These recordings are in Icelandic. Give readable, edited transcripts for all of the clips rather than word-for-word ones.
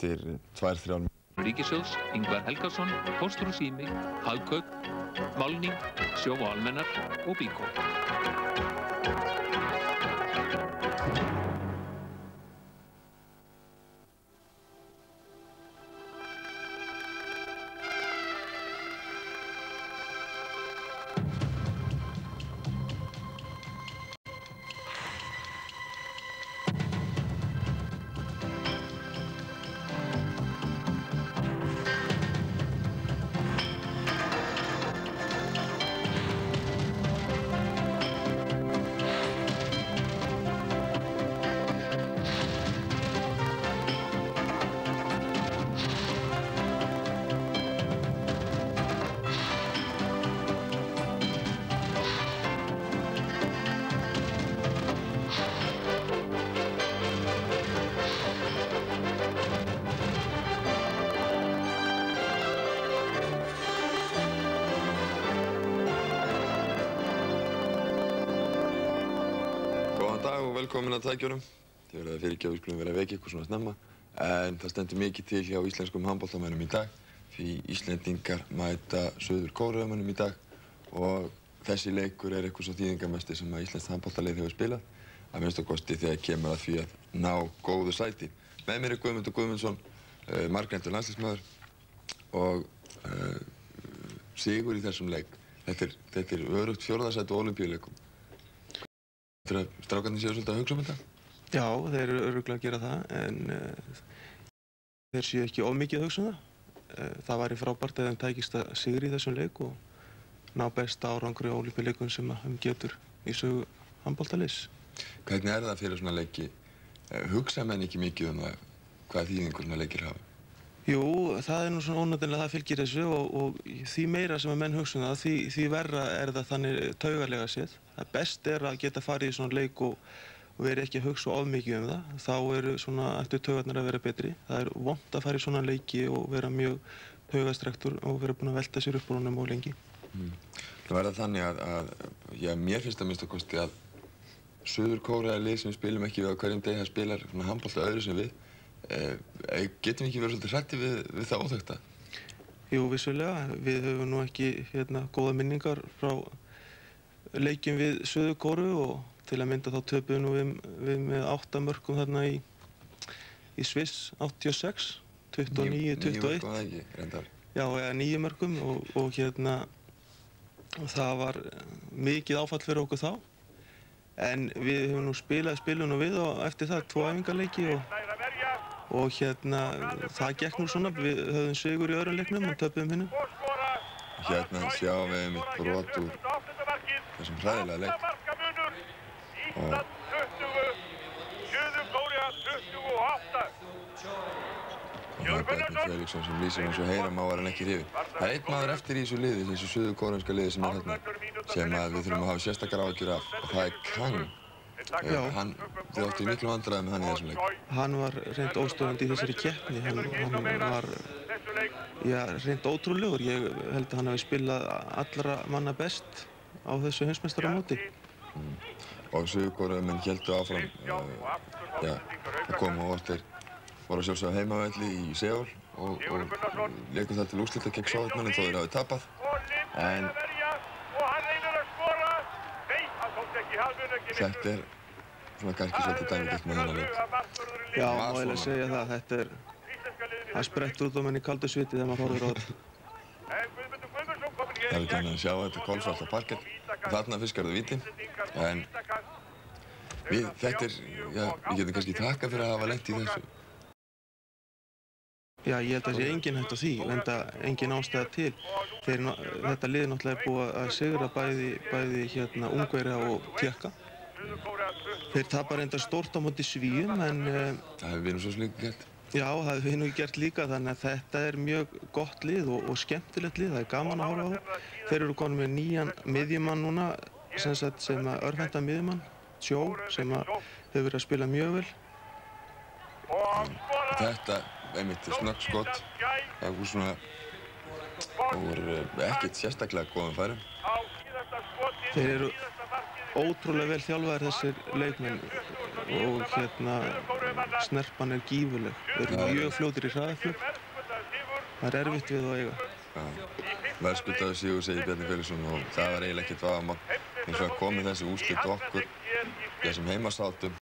eftir 2-3 Ríkissjóðs, Ingvar Helgason, Póstur og sími, Hagkaup, Málning, Sjóvá almennar og Bíkó. Velkomin að tækjunum. Þið verða að fyrirgefa við skulum vera að vekja ykkur svona snemma. En það stendur mikið til hjá íslenskum handboltamönnum í dag. Því Íslendingar mæta Suður-Kóreumönnum í dag. Og þessi leikur er eitthvað svo þýðingarmesti sem að íslenskt handboltalið hefur spilað. Að minnsta kosti þegar kemur að því að ná góðu sæti. Með mér er Guðmundur Guðmundsson, margreyndur landsliðsmaður. Og sigur í þessum leik. Þetta er örugt 4. sæti á Ólympíuleikum. Þegar strákarnir séu svolítið að hugsa þetta? Já, þeir eru örugglega að gera það, en þeir séu ekki of mikið að hugsa það. Það væri frábært ef þeim tækist að sigri í þessum leik og ná besta árangri á Ólympíuleikum sem getur í sögu handboltaliðs. Hvernig er það fyrir svona leiki? Hugsa menn ekki mikið um það hvað þýðingur svona leikir hafa? Jú, það er nú svona ónættilega það fylgir þessu og því meira sem að menn hugsa um það, því verra er það þannig taugalega séð. Það best er að geta farið í svona leik og vera ekki að hugsa of mikið um það. Þá eru svona eftir taugarnar að vera betri. Það er vont að fara í svona leiki og vera mjög taugastrektur og vera búinn að velta sér upp úr honum of lengi. Það verða þannig að mér finnst að minnsta kosti að Suður-Kórea er lið sem við spilum ekki við á hverjum degi, það spilar svona handbolta öðru sem við. Getum við ekki verið svolítið hræddir við það óþekkta? Jú, vissulega. Við höfum nú ekki góða minningar frá leikjum við Suður-Kóreu og til að mynda þá töpuðum við með 8 mörkum þarna í Sviss 86, 29, 21. 9 mörkum var það ekki, reyndar. Já, eða 9 mörkum og það var mikið áfall fyrir okkur þá. En við höfum nú spilum við og eftir það 2 æfingarleiki og það gekk nú svona, við höfðum sigur í öðrum leiknum og töpuðum hinnum. Hérna sjáum við einmitt brot úr þessum hræðilega leik. Og það er Bjarni Felixson sem lýsir eins og heyra má var hann ekki hrifinn. Það er einn maður eftir í þessu liði, þessu suður-kóreanska liði sem er þarna, sem við þurfum að hafa sérstakar áhyggjur af, og það er Kang. Þið áttu í miklum vandræðum með hann í þessum leik. Hann var reynd óstöðandi í þessari keppni. Hann var reynd ótrúlegur. Ég held að hann hafi spilað allra manna best á þessu heimsmeistaramóti. Og Suður-Kóreumenn héldu áfram að koma og þeir voru að sjálfsögða heimavelli í Seúl og leiku það til úrslita gegn Sovétmönnum þó þeir hafi tapað. En þetta er svona kannski svolítið dæmigert með þennan leik. Já, má eiginlega segja það. Það sprettur út á manni í kaldu sviti þegar maður horfir á þetta. Það er ekki annað að sjá þetta kolsvart á parkett. Þarna fiskar þau víti. En við getum kannski þakkað fyrir að hafa lent í þessu. Já, ég held að það sé engin hætt á því, enda engin ástæða til. Þetta lið náttúrulega er búið að sigra bæði Ungverja og Tékka. Þeir tapar enda stórt á móti Svíum, en það hefur við nú svo líka gert. Já, það hefur við nú gert líka, þannig að þetta er mjög gott lið og skemmtilegt lið. Það er gaman að horfa á það. Þeir eru komin með nýjan miðjumann núna, sem örvhenta miðjumann, Sjó, sem hefur verið að spila mjög vel. Þetta einmitt snöggt skott. Það voru svona ekkert sérstaklega góðum færum. Þeir eru ótrúlega vel þjálfaðir þessir leikmenn og snerpan er gífurleg. Þeir eru mjög fljótir í hraðaflug. Það er erfitt við að eiga. Verðskuldaður sigur, segir Bjarni Felixson, og það var eiginlega ekkert vafamál. Hins vegar komið þessi úrslit okkur þessum heimasátum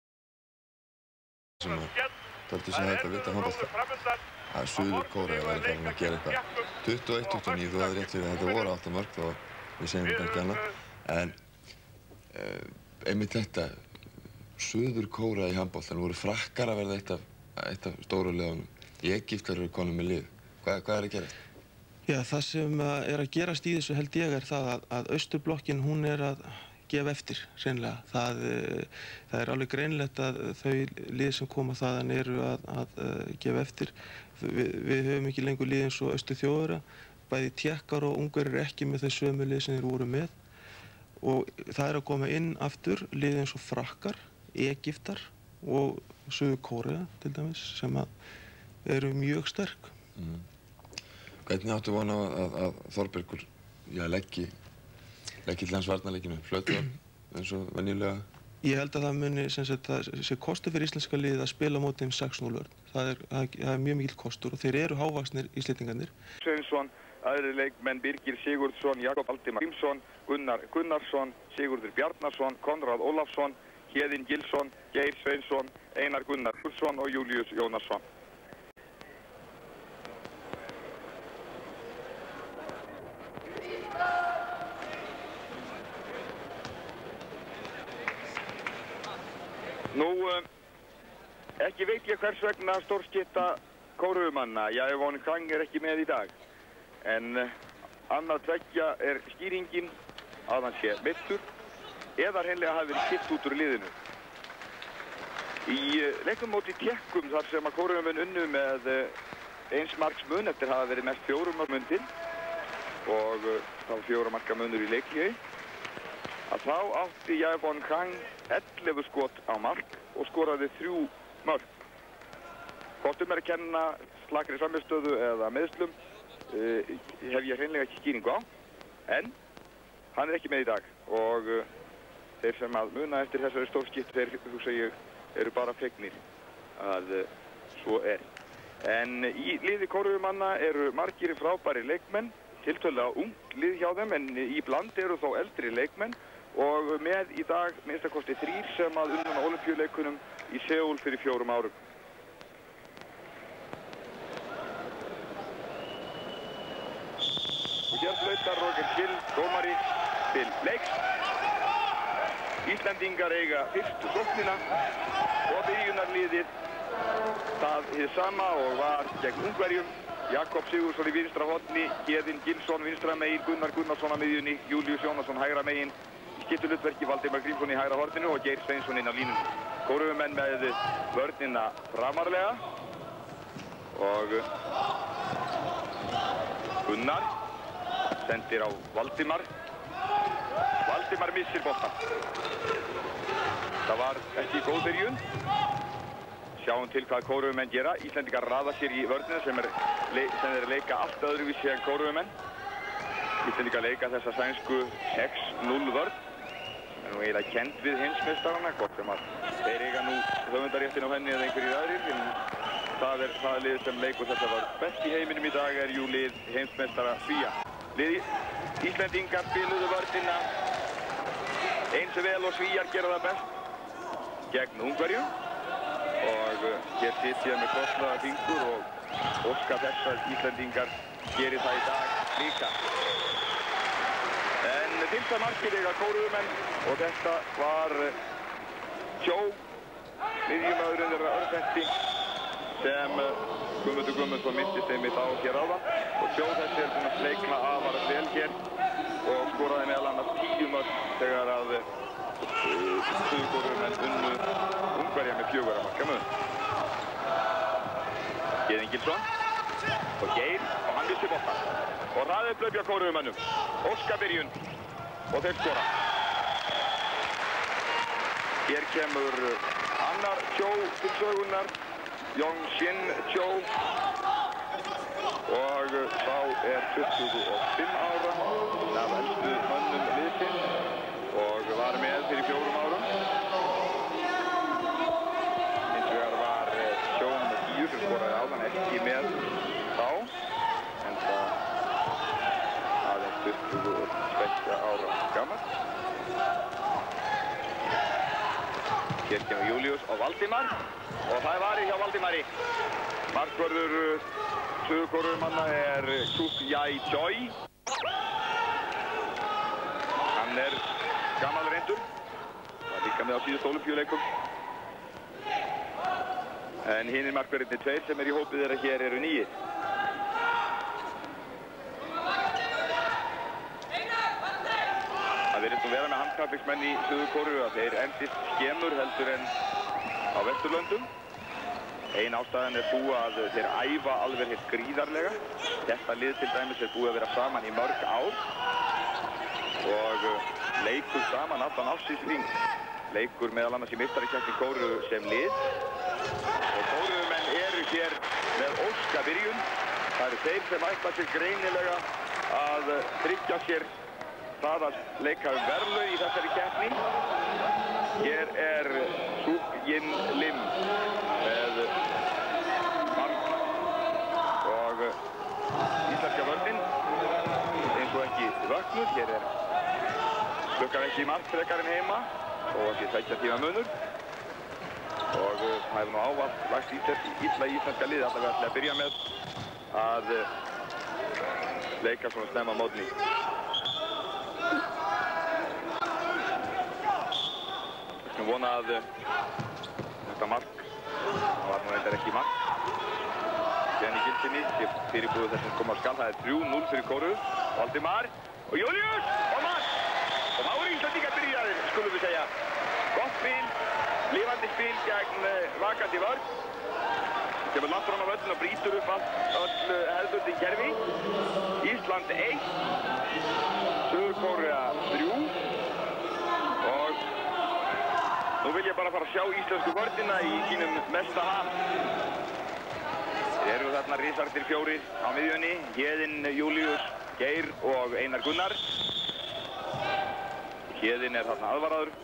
sem töldu sig hægt að vita handbolta. Að Suður-Kórea væri farin að gera eitthvað. 21-29, þú hafði rétt fyrir að þetta voru 8 mörk og við segjum þetta ekki annað. En einmitt þetta, Suður-Kórea í handboltanum, voru Frakkar að verða eitt af stóru liðunum. Egyptar eru konum með lið. Hvað er að gerast? Já, það sem er að gerast í þessu held ég er það að Austurblokkin, hún er að gefa eftir, hreinlega. Það er alveg greinlegt að þau lið sem koma þaðan eru að gefa eftir. Við höfum ekki lengur lið eins og Austurþjóðverja. Bæði Tékkar og Ungverjar eru ekki með þau sömu lið sem þeir voru með. Og það er að koma inn aftur lið eins og Frakkar, Egyptar og Suður-Kórea til dæmis, sem eru mjög sterk. Hvernig áttu von á að Þorbergur leggi til hans varnarleikinu? Flötuðan eins og venjulega? Ég held að það muni, það sé kostur fyrir íslenska liðið að spila á móti þeim 6-0 vörn. Það er mjög mikill kostur og þeir eru hávaxnir Íslendingarnir. Sveinsson, aðrir leikmenn Birgir Sigurðsson, Jakob Valdimar Grímsson, Gunnar Gunnarsson, Sigurður Bjarnason, Konráð Ólafsson, Héðinn Gilsson, Geir Sveinsson, Einar Gunnar Gulsson og Júlíus Jónasson. Nú, ekki veit ég hvers vegna stórskytta kóruumanna Jaevon Kang er ekki með í dag. En annað tveggja er skýringin að hann sé meiddur eða hreinlega hafi verið skipt út úr liðinu. Í leiknum móti Tékkum þar sem að kóruumenn unnu með 1 marks mun eftir hafa verið mest 4 marka mun til og þá 4 marka munur í leikhléi, að þá átti Jaevon Kang 11 skot á mark og skoraði 3 mörk. Hvort er að kenna slakri frammistöðu eða meðslum hef ég hreinlega ekki skýringu á, en hann er ekki með í dag og þeir sem að muna eftir þessari stórskiptu, þeir hugsa ég eru bara fegnir að svo er. En í liði kóruumanna eru margir frábæri leikmenn, tiltölulega ung lið hjá þeim, en í bland eru þó eldri leikmenn og með í dag minnstakosti 3 sem að unnu á Ólympíuleikunum í Seúl fyrir 4 árum. Og hér flautar Roger Gill, dómari, til leiks. Íslendingar eiga fyrstu sóknina og byrjunarliðið það hið sama og var gegn Ungverjum. Jakob Sigurðsson í vinstra horni, Héðinn Gilsson vinstra megin, Gunnar Gunnarsson á miðjunni, Júlíus Jónasson hægra megin, skiptuhlutverki Valdimar Grímsson í hægra horninu og Geir Sveinsson inn á línunni. Kóruumenn með vörnina framarlega og Gunnar sendir á Valdimar. Valdimar missir boltan. Það var ekki góð byrjun. Sjáum til hvað kóruumenn gera. Íslendingar raða sér í vörnina sem þeir leika allt öðruvísi en kóruumenn. Íslendingar leika þessa sænsku 6-0 vörn. Það er nú eiginlega kennt við heimsmeistarana, hvort sem að þeir eiga nú höfundaréttin á henni eða einhverjir aðrir. Það er það lið sem leikur þessa vörn best í heiminum í dag er jú lið heimsmeistara Svía. Íslendingar spiluðu vörnina eins og vel og Svíjar gera það best gegn Ungverjum. Og hér sitt ég með krosslaða fingur og óska þess að Íslendingar geri það í dag líka. En 5. markið eiga kóruumenn og þetta var Tjó, miðjumaðurinn þeirra Örfetti, sem Guðmundur Guðmundsson minnist einmitt á hér áðan. Og Tjó þessi er búinn að sleikna afar vel hér og skoraði meðal annars 10 mörk þegar að Suður-Kóruumenn unnu Ungverja með 4 marka mun. Héðinn Gilsson og Geir og hann vissi boltan. Og hraðið hlaupja kóruumennum. Óska byrjun og þeir skora. Hér kemur annar Tjó til sögunar, Jong Shin Tjó. Og sá er 25 ára af elstu mönnum liðsins og var með fyrir 4 árum. Hins vegar var 22 ára gammal. Hér kemur Júlíus og Valdimar og það er varið hjá Valdimari. Markvörður Suður-Kóreumanna er Suk Jae Choi. Hann er gamall reyndur. Það er líka með á síðustu Ólympíuleikum. En hinir markverðirnir tveir sem er í hópið þeirra hér eru nýir. Það virðist nú vera með handknattleiksmenn í Suður-Kóreu að þeir endist skemur heldur en á Vesturlöndum. Ein ástæðan er sú að þeir æfa alveg heilt gríðarlega. Þetta lið til dæmis er búið að vera saman í mörg ár og leikur saman allan ársins hring. Leikur meðal annars í meistarakeppni Kóreu sem lið. Og Kóreumenn eru hér með óskabyrjun. Það eru þeir sem ætla sér greinilega að tryggja sér það að leika verðlaun í þessari keppni. Hér er Suk Jin Lim með mann og íslenska vörnin eins og ekki vöknuð. Hér er klukkan ekki margt frekar en heima og ekki 2 tíma munur. Og það hefur nú ávallt lagst illa í íslenska liði, allavega ætla að byrja með að leika svona snemma mótni. Við skulum vona að þetta mark, það var nú reyndar ekki mark, síðan í gildinni, fyrirbúið þess að koma á skall, það er 3-0 fyrir Kóreu, Valdimar og Júlíus og mark! Og þá er Íslandingar byrjaðir, skulum við segja. Gott spil. Lifandi spil gegn vakandi vörn. Kemur langt frá völlin og brýtur upp öll hefðbundin kerfi. Ísland 1, Suður-Kórea 3. Og nú vil ég bara fara að sjá íslensku vörnina í sínum mesta ham. Þeir eru þarna risartir 4 á miðjunni. Héðinn, Júlíus, Geir og Einar Gunnar. Héðinn er þarna aðvaraður.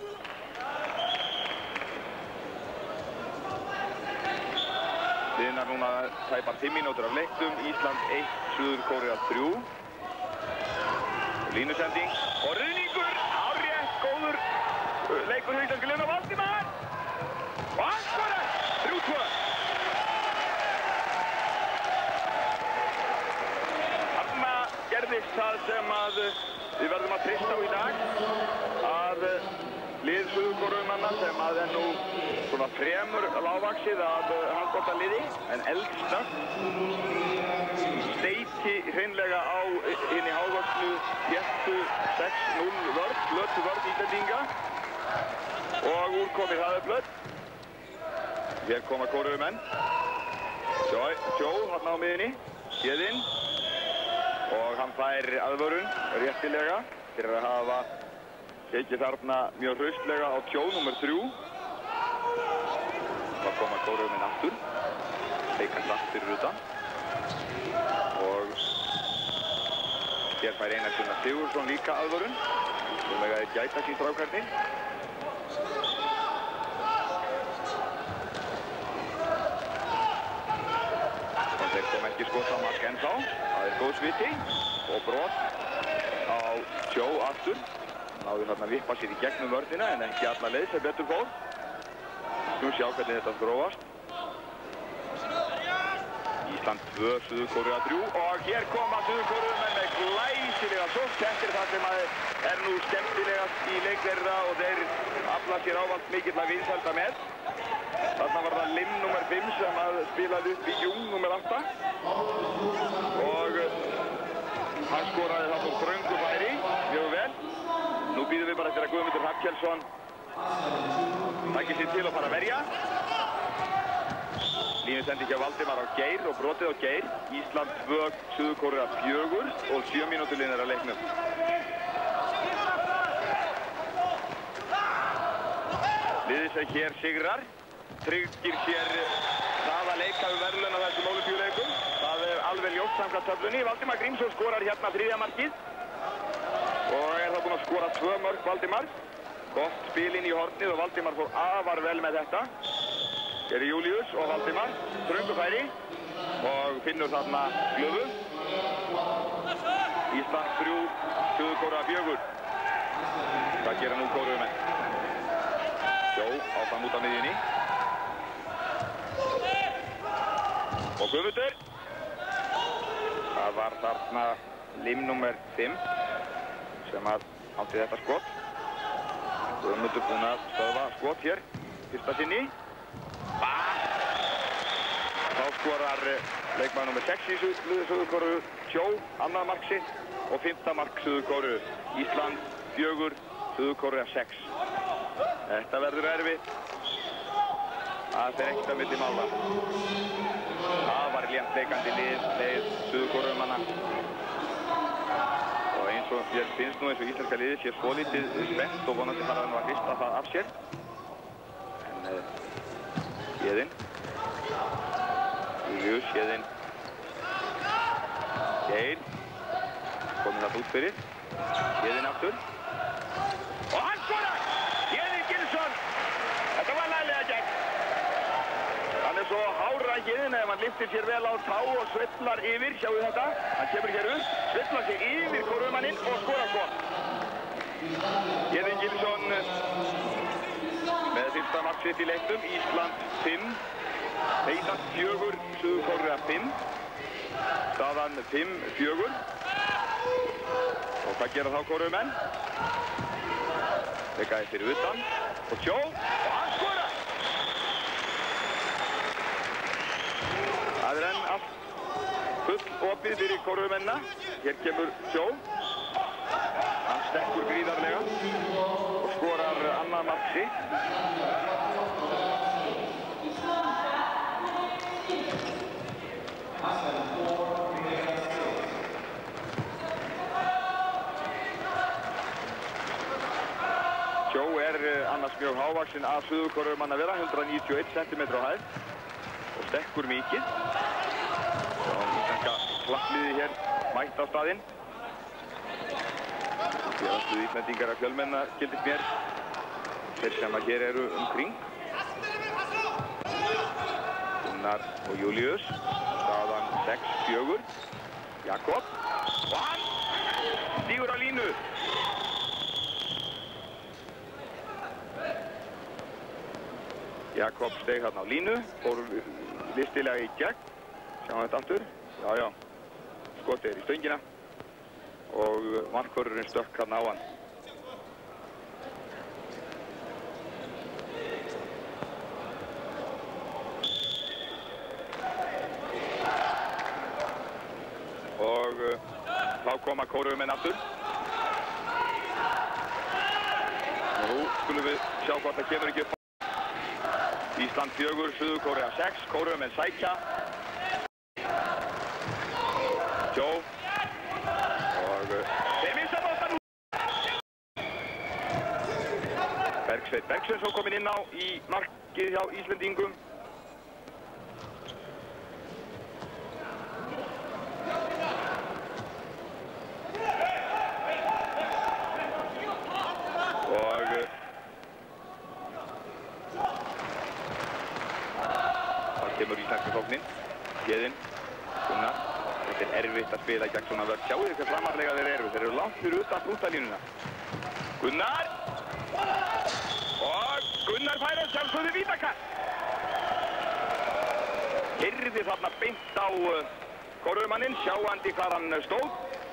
Liðnar núna tæpar 5 mínútur af leiknum. Ísland 1, Suður-Kórea 3. Línusending og ruðningur. Hárrétt, góður leikur hjá íslensku liðinu. Valdimar! Og hann skorar! 3-2. Þarna gerðist það sem að við verðum að treysta á í dag. Að lið Suður-Kóreumanna sem að er nú svona fremur lágvaxið af handboltaliði en eldsnöggt steiti hreinlega á hinni hávöxnu þéttu 6-0 vörn, blötu vörn Íslendinga og úrkomið hraðuplöt. Hér koma Kóreumenn. Sjó hann á miðinni, Héðinn og hann fær aðvörun réttilega fyrir að hafa tekið þarna mjög hraustlega á Tjó nr. 3. Það koma Kóreumenn aftur, leika hratt fyrir utan og hér fær Einar Gunnar Sigurðsson líka aðvörun sem að gæta sín strákarnir. Og þeir kom ekki skot á mark ennþá, það er góð sviti og brot á Tjó aftur. Náðu þarna að vippa sér í gegnum vörnina en ekki alla leið sem betur fór. Nú sjá hvernig þetta þróast. Ísland 2, Suður-Kórea 3 og hér koma Suður-Kóreumenn með glæsilega sókn. Þetta er það sem er nú skemmtilegast í leik þeirra og þeir afla sér ávallt mikill að vinsælda með. Þarna var það Lim nr. 5 sem að spilaði upp í Jung nr. 8 og hann skoraði það á þröngu færi, mjög vel. Nú býðum við bara eftir að Guðmundur Hallkelsson taki sér til að fara að verja. Línusending hjá Valdimar á Geir og brotið á Geir. Ísland 2, Suður-Kórea 4 og 7 mínútur liðnar að leiknum. Liðið sem hér sigrar tryggir sér það að leika við verðlaun á þessum Ólympíuleikum. Það er alveg ljóst samkvæmt töflunni. Valdimar Grímsson skorar hérna 3. markið og er það búinn að skora 2 mörk Valdimar. Gott spil inn í hornið og Valdimar fór afar vel með þetta. Hér er Júlíus og Valdimar, þröngu færi og finnur þarna Glöfu. Ísland 3, Suður-Kórea 4. Hvað gera nú kóruumenn? Sjó áfram út á miðjunni. Og Guðmundur. Það var þarna lim nummer 5 sem átti þetta skot. Guðmundur búinn að stöðva skot hér, fyrsta sinni. Þá skorar leikmaður nummer 6 í Suður-Kóreu, Sjó, annað mark sitt og 5. mark Suður-Kóreu. Ísland 4, Suður-Kórea 6. Þetta verður erfitt. Það fer ekkert að milli mála. Það var léttleikandi leið Suður-Kóreumanna. Og eins og mér finnst nú eins og íslenska liðið sé svolítið spennt og vonandi fara hann að hrista það af sér. En Héðinn. Július, Héðinn. Geir. Komið það út fyrir. Héðinn aftur. Og hann skorar! Héðinn Gilsson! Þetta var laglega gegn. Hann er svo hárrækinn ef hann lyftir sér vel á tá og sveiflar yfir, sjáu þetta. Hann kemur hér upp, sveiflar sig yfir kóruumanninn og skorar svo. Héðinn Gilsson með fyrsta mark sitt í leiknum. Ísland 5, Ísland 4, Suður-Kórea 5. Staðan 5-4. Og hvað gera þá kóruumenn? Leikaði fyrir utan og Sjó og hann skorar! Það er enn allt full opið fyrir kóruumennina. Hér kemur Sjó. Hann stekkur gríðarlega og skorar annað mark sitt. Sjó annars mjög hávaxinn af Suður-Kóreumann að vera, 191 cm á hæð og stekkur mikið. Íslenska klappliði hér mætt á staðinn. Félagsliðið Íslendingar að fjölmenna gildist mér. Þeir sem að hér eru umkring. Gunnar og Július. Staðan 6-4. Jakob. Og hann stígur á línu. Jakob steig hérna á línu, fór listilega í gegn. Sjáum þetta aftur. Já, já. Skotið í stöngina. Og markvörðurinn stökk hérna á hann. Og þá koma kóreumenn aftur. Nú skulum við sjá hvort það kemur ekki upp. Ísland 4, Suður-Kórea 6, kóreumenn sækja. Sjó. Og þeir missa boltann út. Bergsveinn Bergsveinsson kominn inn á í markið hjá Íslendingum. Kemur íslenska sóknin. Héðinn, Gunnar. Þetta er erfitt að spila gegn svona vörn. Sjáu þið hvað framarlega þeir eru. Þeir eru langt fyrir utan útalínuna. Gunnar! Og Gunnar fær að sjálfsögðu vítakast. Heyrði þarna beint á kóruumanninn, sjáandi hvað hann stóð.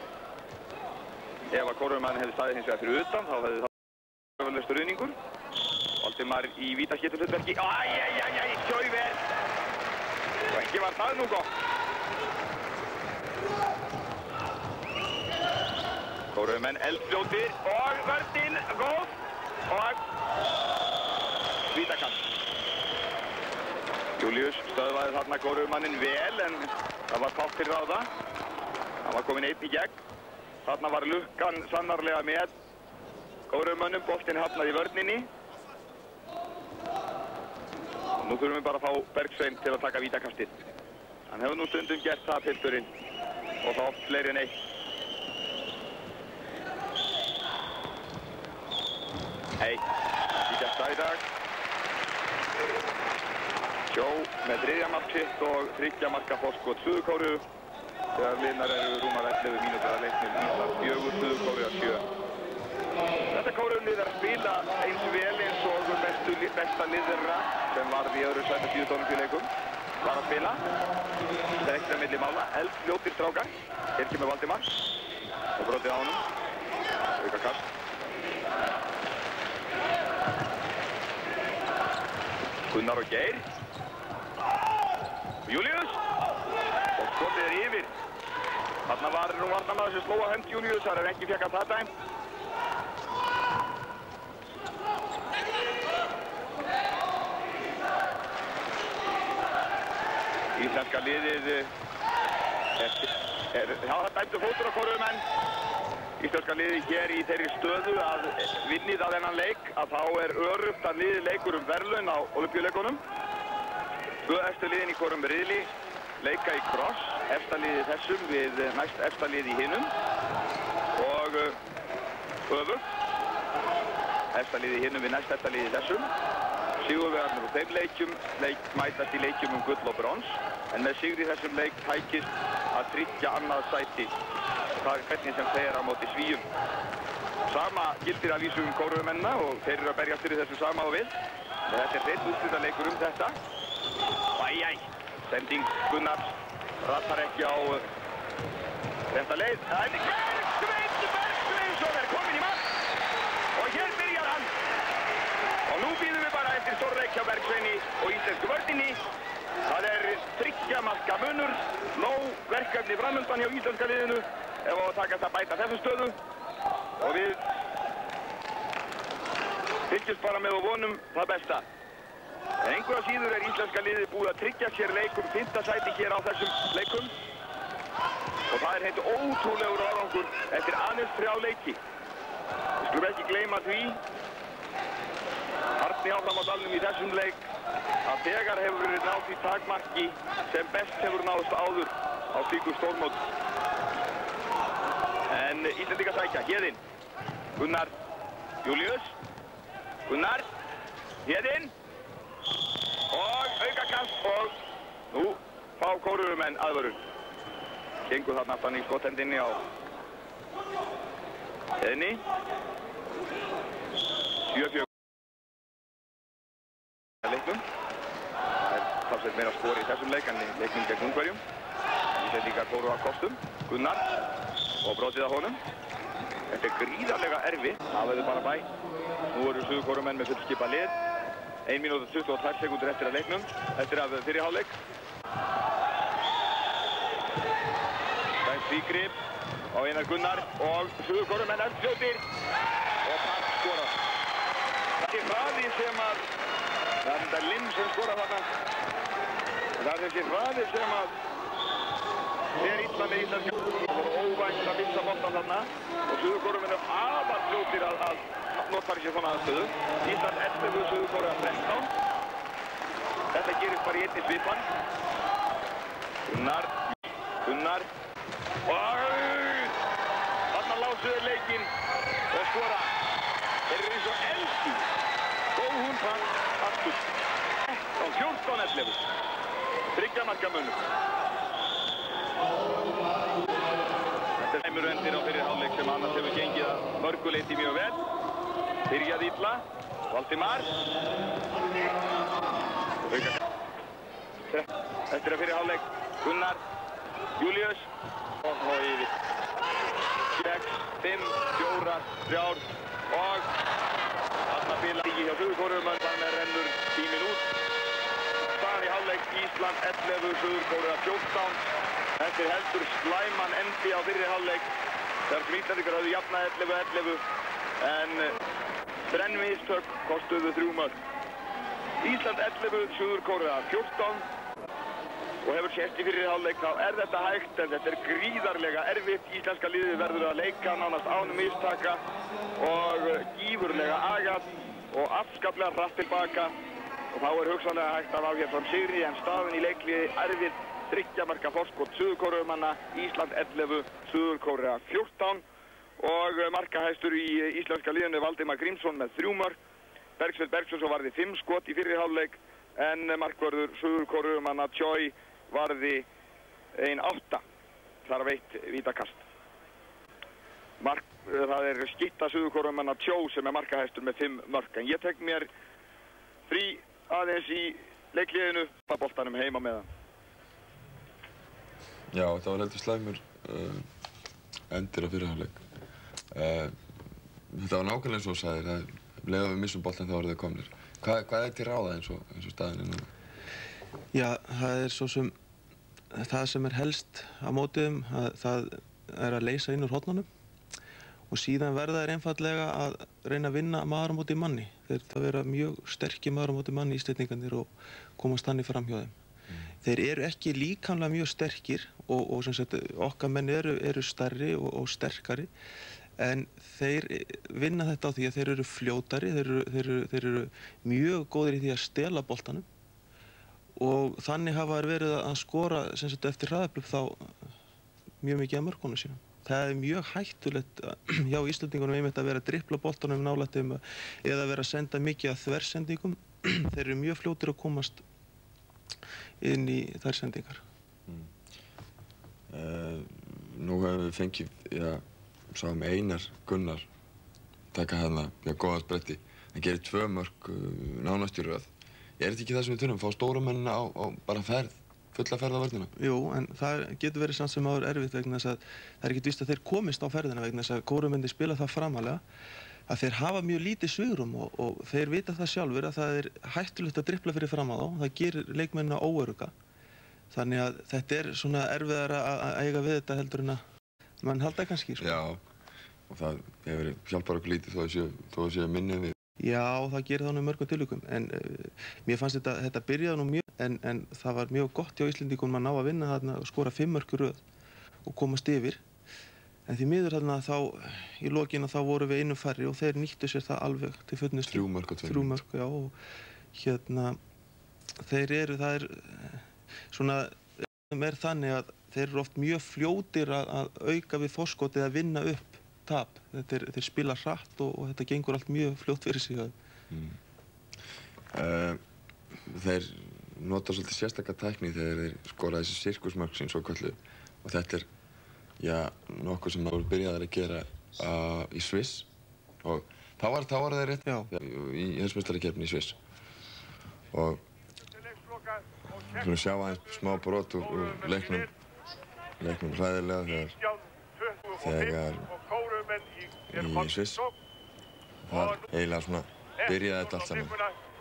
Ef að kóruumanninn hefði staðið hins vegar fyrir utan, þá hefði það öfulega stuðningur. Valdimar í vítaskiptahlutverki. Æjæjæjæj, Sjóiver! Og ekki var það nú gott. Kóreumenn eldfljótir og vörnin góð og vítakast. Július stöðvaði þarna kóreumanninn vel en það var fátt til ráða. Hann var kominn einn í gegn. Þarna var lukkan sannarlega með kóreumönnum. Boltinn hafnaði í vörninni. Nú þurfum við bara að fá Bergsveinn til að taka vítakastið. Hann hefur nú stundum gert það pilturinn og þá oft fleiri en eitt. Nei, ekki gert það í dag. Sjó með 3. mark sitt og 3 marka forskot Suður-Kóreu. þegar liðnar eru rúmar 11 mínútur að leiknum. Ísland 4, Suður Kórea 7. Þetta Kóreumalið er að spila eins vel eins og besta lið þeirra sem varð í öðru sæti síðustu Ólympíuleikum var að spila. Það er ekkert að milli mála, eldfljótir strákar. Hér kemur Valdimar og brotið á honum. Auka kast. Gunnar og Geir. Júlíus. Og skotið er yfir. Þarna var nú varnarmaður sem sló á hönd Júlíusar en ekki fékk að það dæmt. Íslenska liðið það dæmdu fótur á Kóreumenn. Íslenska liðið hér í þeirri stöðu að vinnið að þennan leik að þá er öruggt að liðið leikur verðlaun á Ólympíuleikunum. Tvö efstu liðin í hvorum riðli leika í kross, efsta liðið þessum við næst efsta liðið í hinum og öfugt, efsta liðið í hinum við næst efsta liðið þessum. Sigurvegarnir úr þeim leikjum mætast í leikjum gull og brons, en með sigri í þessum leik tækist að tryggja annað sæti. Það er hvernig sem þeir á móti Svíum. Sama gildir að vísu Kóreumennina og þeir eru að berjast fyrir þessu sama og við. Þetta er hreinn úrslitaleikur þetta. Æjæj, sending Gunnars rattar ekki á rétta leið. Það er Bergsveinsson er kominn í mark og hér byrjar hann. Og nú býðum við bara eftir stórleik hjá Bergsveini og íslensku vörninni. Það er 3 marka munur, nóg verkefni framöndan hjá íslenska liðinu ef að takast að bæta þessu stöðu og við fylgjumst bara með og vonum það besta. En einhverja síður er íslenska liðið búið að tryggja sér leikum 5. sæti hér á þessum leikum og það er heitt ótrúlegur árangur eftir aðeins 3 leiki. Við skulum ekki gleyma því hartni áfram á dalnum í þessum leik að þegar hefur verið náð því takmarki sem best hefur náðst áður á slíku stórmót. En Íslendingar sækja, Héðinn, Gunnar, Júlíus, Gunnar, Héðinn og aukakast og nú fá Kóreumenn aðvörun. Gengur þarna aftan í skothendinni á Héðinni. 7-4 leiknum. Það er talsveit meira skori í þessum leik en í leiknum gegn Ungverjum. Íslendingar fóru á kostum, Gunnar og brotið á honum. Þetta er gríðarlega erfitt, það verður bara bæ. Nú eru Suður Kóreumenn með fullskipa lið. 1 mínúta 22 sekúndur eftir að leiknum, eftir að fyrri hálfleik. Bænt frígrip á Einar Gunnar og Suður Kóreumenn eldfljótir og Park skora. Það er hraði sem að það er þetta Lind sem skora þarna. Það er þessi hraði sem að fer illa með íslenska. Það voru óvænt að missa boltan þarna og Suður Kóreumenn er afar fljótir að notar sér svona aðstöðu. Ísland 11, Suður Kórea 13. Þetta gerist bara í einni svipan. Gunnar og þarna lásuður leikinn og skora. Þeir eru eins og eldi. Góð hundpann aftur. 14-11. 3 marka munur. Þetta er sæmur endir á fyrri hálfleik sem annars hefur gengið að mörguleiti mjög vel. Byrjaði illa. Valdimar. Eftir að fyrri hálfleik. Gunnar. Júlíus. Og yfir. 6, 5, 4, 3 og þarna bila ekki hjá Suður Kóreumenn. Þannig rennur tíminn út. Staðan í hálfleik Ísland 11, Suður Kórea 14. Þetta er heldur slæman endi á fyrri hálfleik. Þar sem Íslendingar höfðu jafnað 11-11 en þrenn mistök kostuðu 3 mörk. Ísland 11, Suður Kórea 14 og hefur sést í fyrri hálfleik þá er þetta hægt en þetta er gríðarlega erfitt. Íslenska liðið verður að leika nánast án mistaka og gífurlega agað og afskaplega hratt tilbaka og þá er hugsanlega hægt að ágæða fram sigri en staðan í leikliði erfitt. 3 marka forskot Suður Kóreumanna, Ísland 11, Suður Kórea 14 og markahæstur í íslenska liðinu Valdimar Grímsson með 3 mörk. Bergsveinn Bergsson varði 5 skot í fyrri hálfleik en markvörður Suður Kóreumanna Choi varði 1-8. þarf 1 vítakast. Það er skytta Suður-Kóreumanna Tjó sem er markahæstur með 5 mörk. En ég tek mér frí aðeins í leikliðinu, boltanum heima með hann. Já, það var heldur slæmur endir á fyrirhálfleik. Þetta var nákvæmlega eins og þú sagðir, að leiða við missum boltan þá eru þau komnir. Hvað er til ráða eins og staðin er núna? Já, það er svo sem það sem er helst á mótiðum, það er að leysa inn úr hornunum og síðan verða þeir einfaldlega að reyna að vinna maður á móti manni. Það vera mjög sterkir maður á móti manni Íslendingarnir og komast þannig fram hjá þeim. Þeir eru ekki líkamlega mjög sterkir og sem sagt okkar menn eru stærri og sterkari en þeir vinna þetta á því að þeir eru fljótari, þeir eru mjög góðir í því að stela boltanum og þannig hafa þeir verið að skora sem sagt eftir hraðablöp þá mjög mikið af mörkunum sínum. Það er mjög hættulegt hjá Íslendingunum einmitt að vera að dribla boltanum nálægt þeim eða vera að senda mikið af þversendingum. Þeir eru mjög fljótir að komast inn í þær sendingar. Nú hefum við fengið, sáum Einar Gunnar taka hérna góðan spretti. Hann gerir 2 mörk nánast í röð. Er þetta ekki það sem við þurfum? Fá stóru mennina á bara ferð? Fulla ferð á vörnina? Jú, en það getur verið samt sem áður erfitt vegna þess að það er ekkert víst að þeir komist á ferðina vegna þess að Kóreumenn spila það framalega að þeir hafa mjög lítið svigrúm og þeir vita það sjálfur að það er hættulegt að dribla fyrir fram á þá. Það gerir leikmennina óörugga. Þannig að þetta er svona erfiðara að eiga við þetta heldur en að mann halda kannski. Já, og það hefur hjálpar okkur lítið þó að séu minni við. Já, það gerir það nú mörgum tilvikum, en mér fannst þetta byrjaði nú mjög, en það var mjög gott hjá Íslendingum að ná að vinna þarna og skora 5 mörk í röð og komast yfir. En því miður þarna þá, í lokinu þá voru við einum færri og þeir nýttu sér það alveg til fullnustu. 3 mörk á 2 3 mörk, já, og hérna, það er svona, er þannig að þeir eru oft mjög fljótir að auka við forskotið að vinna upp tap. Þeir spila hratt og þetta gengur allt mjög fljótt fyrir sig. Þeir nota svolítið sérstakka tækni þegar þeir skora þessi sirkusmörk sín svo köllu og þetta er nokkuð sem maður byrjaði að gera í Sviss og þá var þeir rétt í heimsmeistarakeppni í Sviss og við skulum sjá aðeins smá brot úr leiknum hræðilega þegar í Sviss. Það eiginlega svona byrjaði þetta allt saman.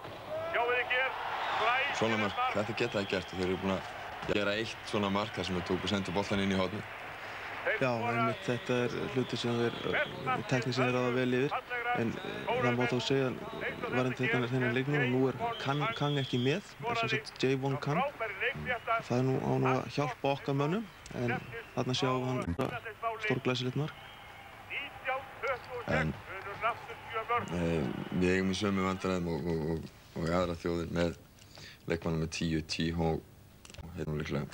Svona mark, þetta geta það gert og þeir eru búin að gera 1 svona mark þar sem þeir tóku og sendu boltan inn í hornið. Já, einmitt þetta er hluti sem tekník sem þeir ráða vel yfir en það má þá segja varðandi þennan leiknum og nú Kang ekki með, sem sagt Jaewon Kang. Það er nú að hjálpa okkar mönnum en þarna sjá hann stórglæsilegt mark. En við eigum í sömu vandræðum og aðra þjóðir með leikmanna með 10 og hérna líklega.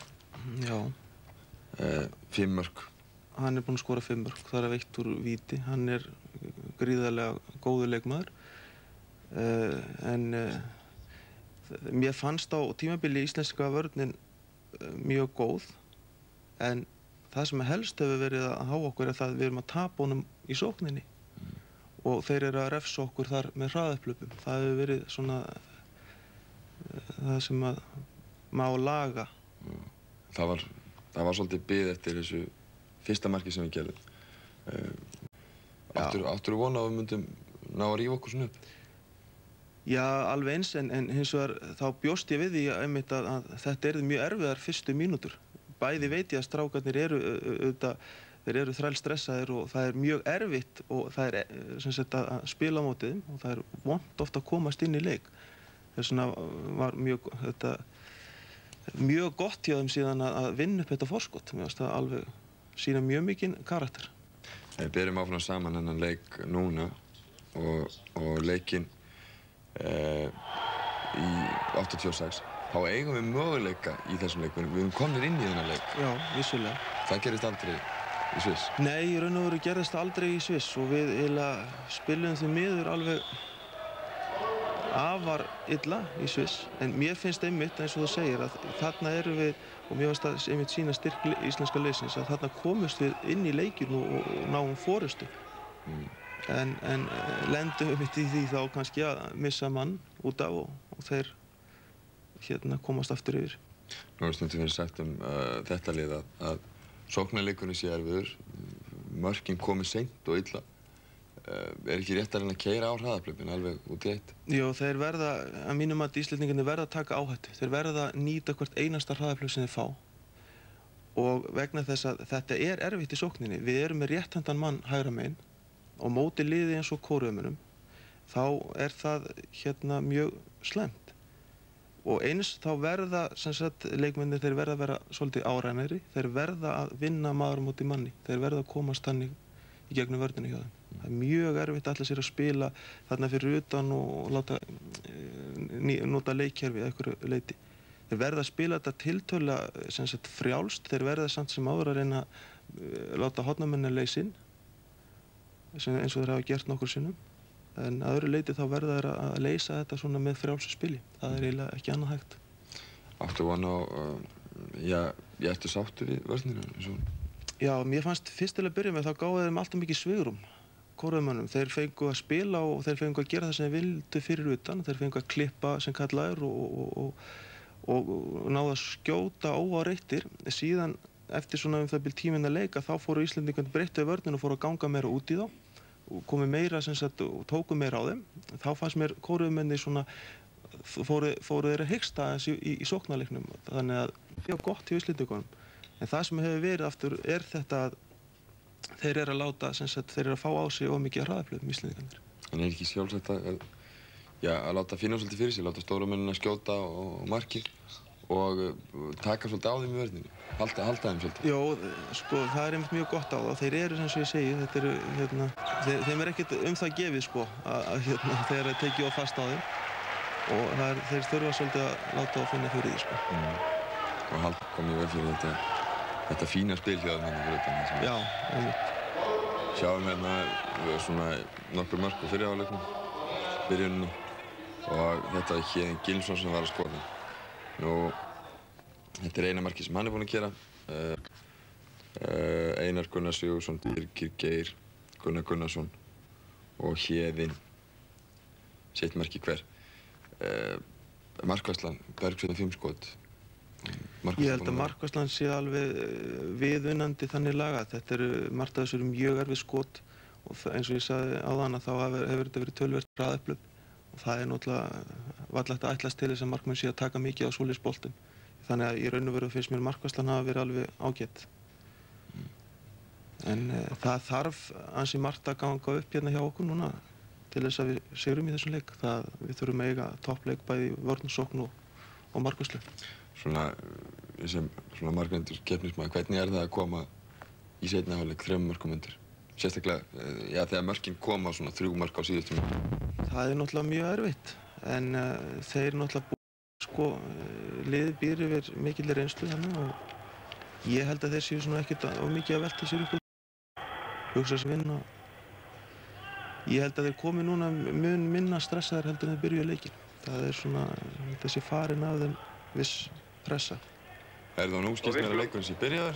Já. 5 mörk. Hann er búinn að skora 5 mörk, það er 1 úr víti. Hann er gríðarlega góður leikmaður. En mér fannst á tímabili íslenska vörnin mjög góð en það sem helst hefur verið að há okkur er það að við erum að tapa honum í sókninni og þeir eru að refsa okkur þar með hraðaupplöpum. Það hefur verið svona það sem að má laga. Það var svolítið bið eftir þessu fyrsta marki sem við gerðum. Áttirðu von á að við myndum ná að rífa okkur svona upp? Já, alveg eins, en hins vegar þá bjóst ég við því einmitt að þetta eru mjög erfiðar fyrstu mínútur. Bæði veit ég að strákarnir eru þrælstressaðir og það er mjög erfitt og það er sem sagt að spila á móti þeim og það er vont oft að komast inn í leik. Þess vegna var mjög gott hjá þeim síðan að vinna upp þetta forskot. Mér finnst það alveg sýna mjög mikinn karakter. Við byrjum áfram saman þennan leik núna og leikinn í 86. Þá eigum við möguleika í þessum leik. Við erum komnir inn í þennan leik. Já, vissulega. Það gerist aldrei í Sviss? Nei, í raun og veru gerðist aldrei í Sviss og við eiginlega spilum því miður alveg afar illa í Sviss, en mér finnst einmitt eins og þú segir að þarna erum við, og mér finnst það einmitt sína styrk íslenska liðsins, að þarna komumst við inn í leikinn og náum forystu. En lendum við mitt í því þá kannski að missa mann út af og þeir komast aftur yfir. Nú er stundum verið sagt þetta lið að sóknarleikurinn sé erfiður, mörkin komi seint og illa. Er ekki rétt að reyna að keyra á hraðahlaupin alveg út í eitt? Jó, þeir verða, að mínum að Íslendingarnir verða að taka áhættu. Þeir verða að nýta hvert einasta hraðahlaup sem þeir fá. Og vegna þess að þetta er erfitt í sókninni. Við erum með rétthendan mann hægra megin og móti liði eins og Kóreumönnum, þá er það mjög slæmt. Og eins þá verða, sem sagt, leikmennir þeir verða að vera svolítið árænari. Þeir verða að vinna maður móti manni. Þeir verða að komast þannig í gegnum vörnina hjá þeim. Það er mjög erfitt að ætla sér að spila þarna fyrir utan og nota leikkerfi að einhverju leyti. Þeir verða að spila þetta tiltölulega sem sagt frjálst. Þeir verða samt sem áður að reyna að láta hornamennina leysa inn, eins og þeir hafa gert nokkur sinnum. En að öðru leyti þá verða þeir að leysa þetta svona með frjálsu spili. Það er eiginlega ekki annað hægt. Áttu von á, ertu sáttur í vörnina eins og hún? Já, mér fannst fyrst til að byrja með þá gáði þeim alltaf mikið svigrúm, Kóreumönnum. Þeir fengu að spila og þeir fengu að gera það sem þeir vildu fyrir utan. Þeir fengu að klippa sem kallaður og náðu að skjóta óáreittir. Síðan eftir svona það bil tíminn að leika þá fóru Íslendingarnir breyttu vörnina og fóru að ganga meira út í þá og komu meira sem sagt og tóku meira á þeim. Þá fannst mér Kóreumennir svona fóru þeir að hiksta aðeins í sóknarleiknum. Þannig að það var gott hjá Íslendingunum. En það sem hefur verið aftur er þetta að þeir eru að láta, sem sagt, þeir eru að fá á sig of mikið hraðahlaup, Íslendingarnir. En ekki sjálfsagt að láta finna svolítið fyrir sig, láta stóru mennina skjóta og markir og taka svolítið á þeim í vörninni, halda þeim svolítið? Jó, sko, það er einmitt mjög gott á það. Þeir eru, sem ég segi, þetta eru, þeim er ekkert það gefið, sko, þegar þeir tekið of fast á þeim og þeir þurfa svolítið að láta að finna fyrir því, sko. Og komið vel fyrir þetta fína spil hjá þeim hérna fyrir utan. Já, einmitt. Sjáum hérna svona nokkur mörk á fyrri hálfleiknum, byrjuninni og þetta er Héðinn Gylfason sem var að skora. Nú, þetta er eina markið sem hann er búinn að gera. Einar Gunnar Sigurðsson, Birgir Geir, Gunnar Gunnarsson og Héðinn, sitt marki hver. Markvarslan, Bergsveinn 5 skot. Ég held að markvarslan sé alveg viðunandi þannig lagað. Þetta eru margt af þessu mjög erfið skot og eins og ég sagði áðan að þá hefur þetta verið töluvert hraðahlaup og það er náttúrulega varla hægt að ætlast til þess að markmenn sé að taka mikið á svoleiðis boltum. Þannig að í raun og veru finnst mér markvarslan hafa verið alveg ágætt. En það þarf ansi margt að ganga upp hérna hjá okkur núna til þess að við sigrum í þessum leik. Við þurfum að eiga toppleik bæði í vörn, sókn og markvarslu. Sem markmyndur keppnismaður, hvernig er það að koma í seinni hálfleik 3 mörkum undir? Sérstaklega, þegar mörkin koma svona 3 mörk á síðustu mínútu. Það er náttúrulega mjög erfitt, en þeir náttúrulega liðið býr yfir mikilli reynslu þannig og ég held að þeir séu svona ekkert of mikið að velta sér upp úr, hugsa sér vinna. Ég held að þeir komi núna mun minna stressaðir heldur en þeir byrjuðu leikinn. Það er svona, þessi farin af þeim viss pressa. Er það nú skilst mér að leikurinn sé byrjaður?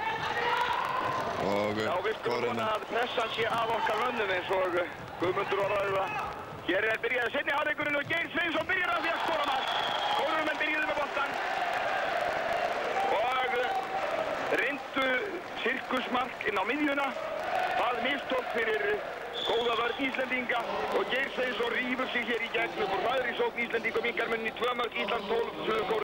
Já, við skulum vona að pressan sé af okkar mönnum eins og Guðmundur orðaði það. Hér er byrjaði seinni hálfleikurinn og Geir Sveinsson byrjar á því að skora mark. Kóremenn byrjuðu með boltann og reyndu sirkusmark inn á miðjuna. Það mistók fyrir góða vörn Íslendinga og Geir Sveinsson rífur sig hér í gegnum og það er í sókn Íslendinga og minkar munni 2 mörk Ísland 12 Suður Kórea.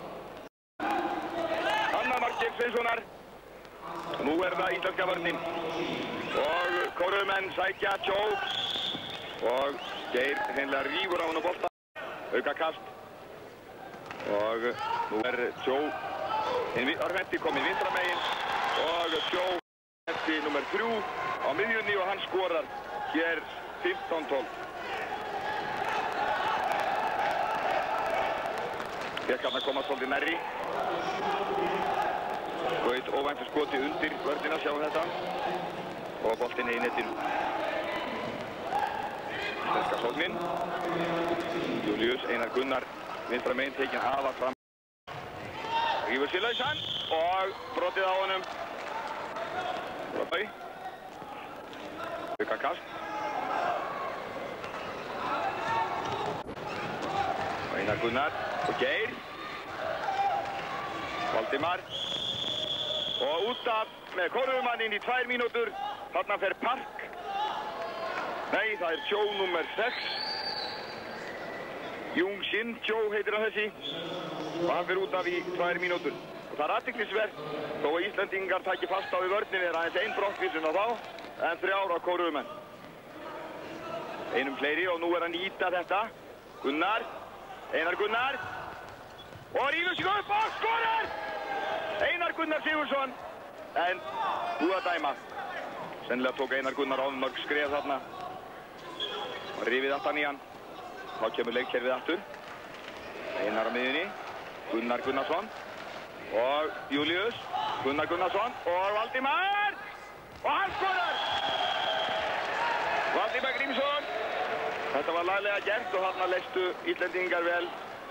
Annað mark Geir Sveinssonar. Nú er það íslenska vörnin og Kóremenn sækja Joe og Geir hreinlega rífur á hann á bolta. Auka kast og nú er Joe Arvetti komið vinstra megin og Joe Arvetti nummer 3 á miðjunni og hann skorar hér 15-12. Hér kann að koma svolítið nærri. Gaut óvæntu skoti undir vörnina, sjáum þetta. Og boltinn í netinu. Íslenska sóknin. Júlíus Einar Gunnar vinstra megin tekinn afar fram. Rífur sér lausan og brotið á honum. Aukakast. Einar Gunnar og Geir. Valdimar. Og út af með kóruumanninn í 2 mínútur. Þarna fer Park. Nei, það er Joe nummer 6. Jung Shin Joe heitir hann þessi. Og hann fer út af í 2 mínútur. Og það er athyglisvert, þó að Íslendingar taki fast á í vörninni er aðeins 1 brottvísun á þá, en 3 á kóruumenn. Einum fleiri og nú er hann íta þetta. Gunnar. Einar Gunnar. Og rífur sig upp og skorar! Einar Gunnar Sigurðsson. En búið að dæma. Sennilega tók Einar Gunnar ofmörg skref þarna. Og rifið aftan í hann. Þá kemur leikkerfið aftur. Einar á miðjunni. Gunnar Gunnarsson. Og Júlíus. Gunnar Gunnarsson. Og Valdimar. Og hann skorar! Valdimar Grímsson. Þetta var laglega gert og þarna leystu Íslendingar vel.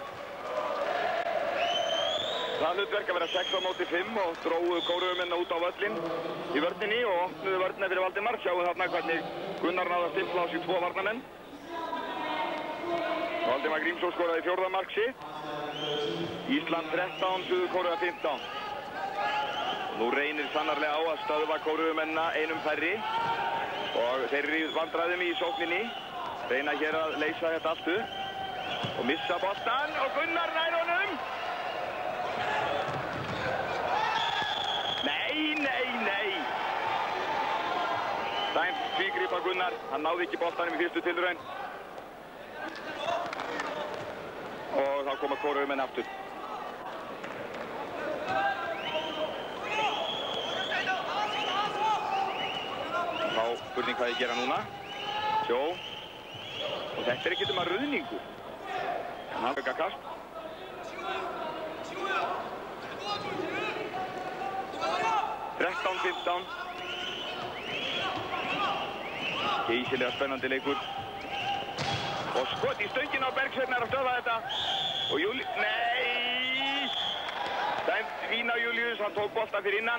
Það hlutverk að vera 6 á móti 5 og dróðu kóruumennina út á völlinn í vörninni og opnuðu vörnina fyrir Valdimar. Sjáum þarna hvernig Gunnar náði að stimpla á sig 2 varnarmenn. Valdimar Grímsson skoraði 4. mark sitt. Ísland 13, Suður Kórea 15. Nú reynir sannarlega á að stöðva kóruumennina einum færri og þeir eru í vandræðum í sókninni. Reyna hér að leysa þetta allt upp og missa boltan og Gunnar nær honum. Nei. Dæmt tvígrip á Gunnar. Hann náði ekki boltanum í fyrstu tilraun. Og þá koma kóruumenn aftur. Þá spurning hvað ég gera núna. Sjó. Og þetta er ekkert að ruðningu. Hann hafði ekki kast. Þrettán, 15. Geysilega spennandi leikur. Og skot í stöngina á Bergsveinn er að stöða þetta. Og Nei! Dæmt vín á Júlíus, hann tók boltan fyrir innan.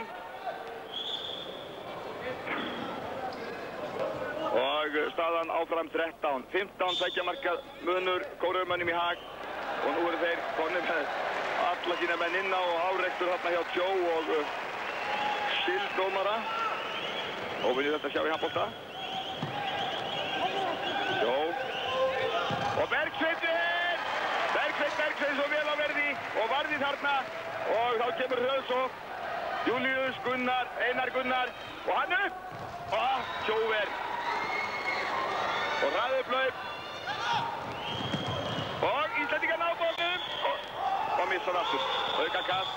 Og staðan áfram 13. 15 tveggja marka munur kóruumönnum í hag. Og nú eru þeir konum með alla sína menn inná og árekstur þarna hjá Joe og Sill dómara. Óvinnir þetta sjá í handbolta. Joe. Og Bergsveinn! Bergsveinn svo vel á verði og varði þarna. Og þá kemur Hröðsók. Júlíus, Gunnar, Einar Gunnar. Og hann upp! Og Joe verð. Og ræðu upp hlaup. Og Íslendingar ná bolnum. Og missar aftur. Aukakast.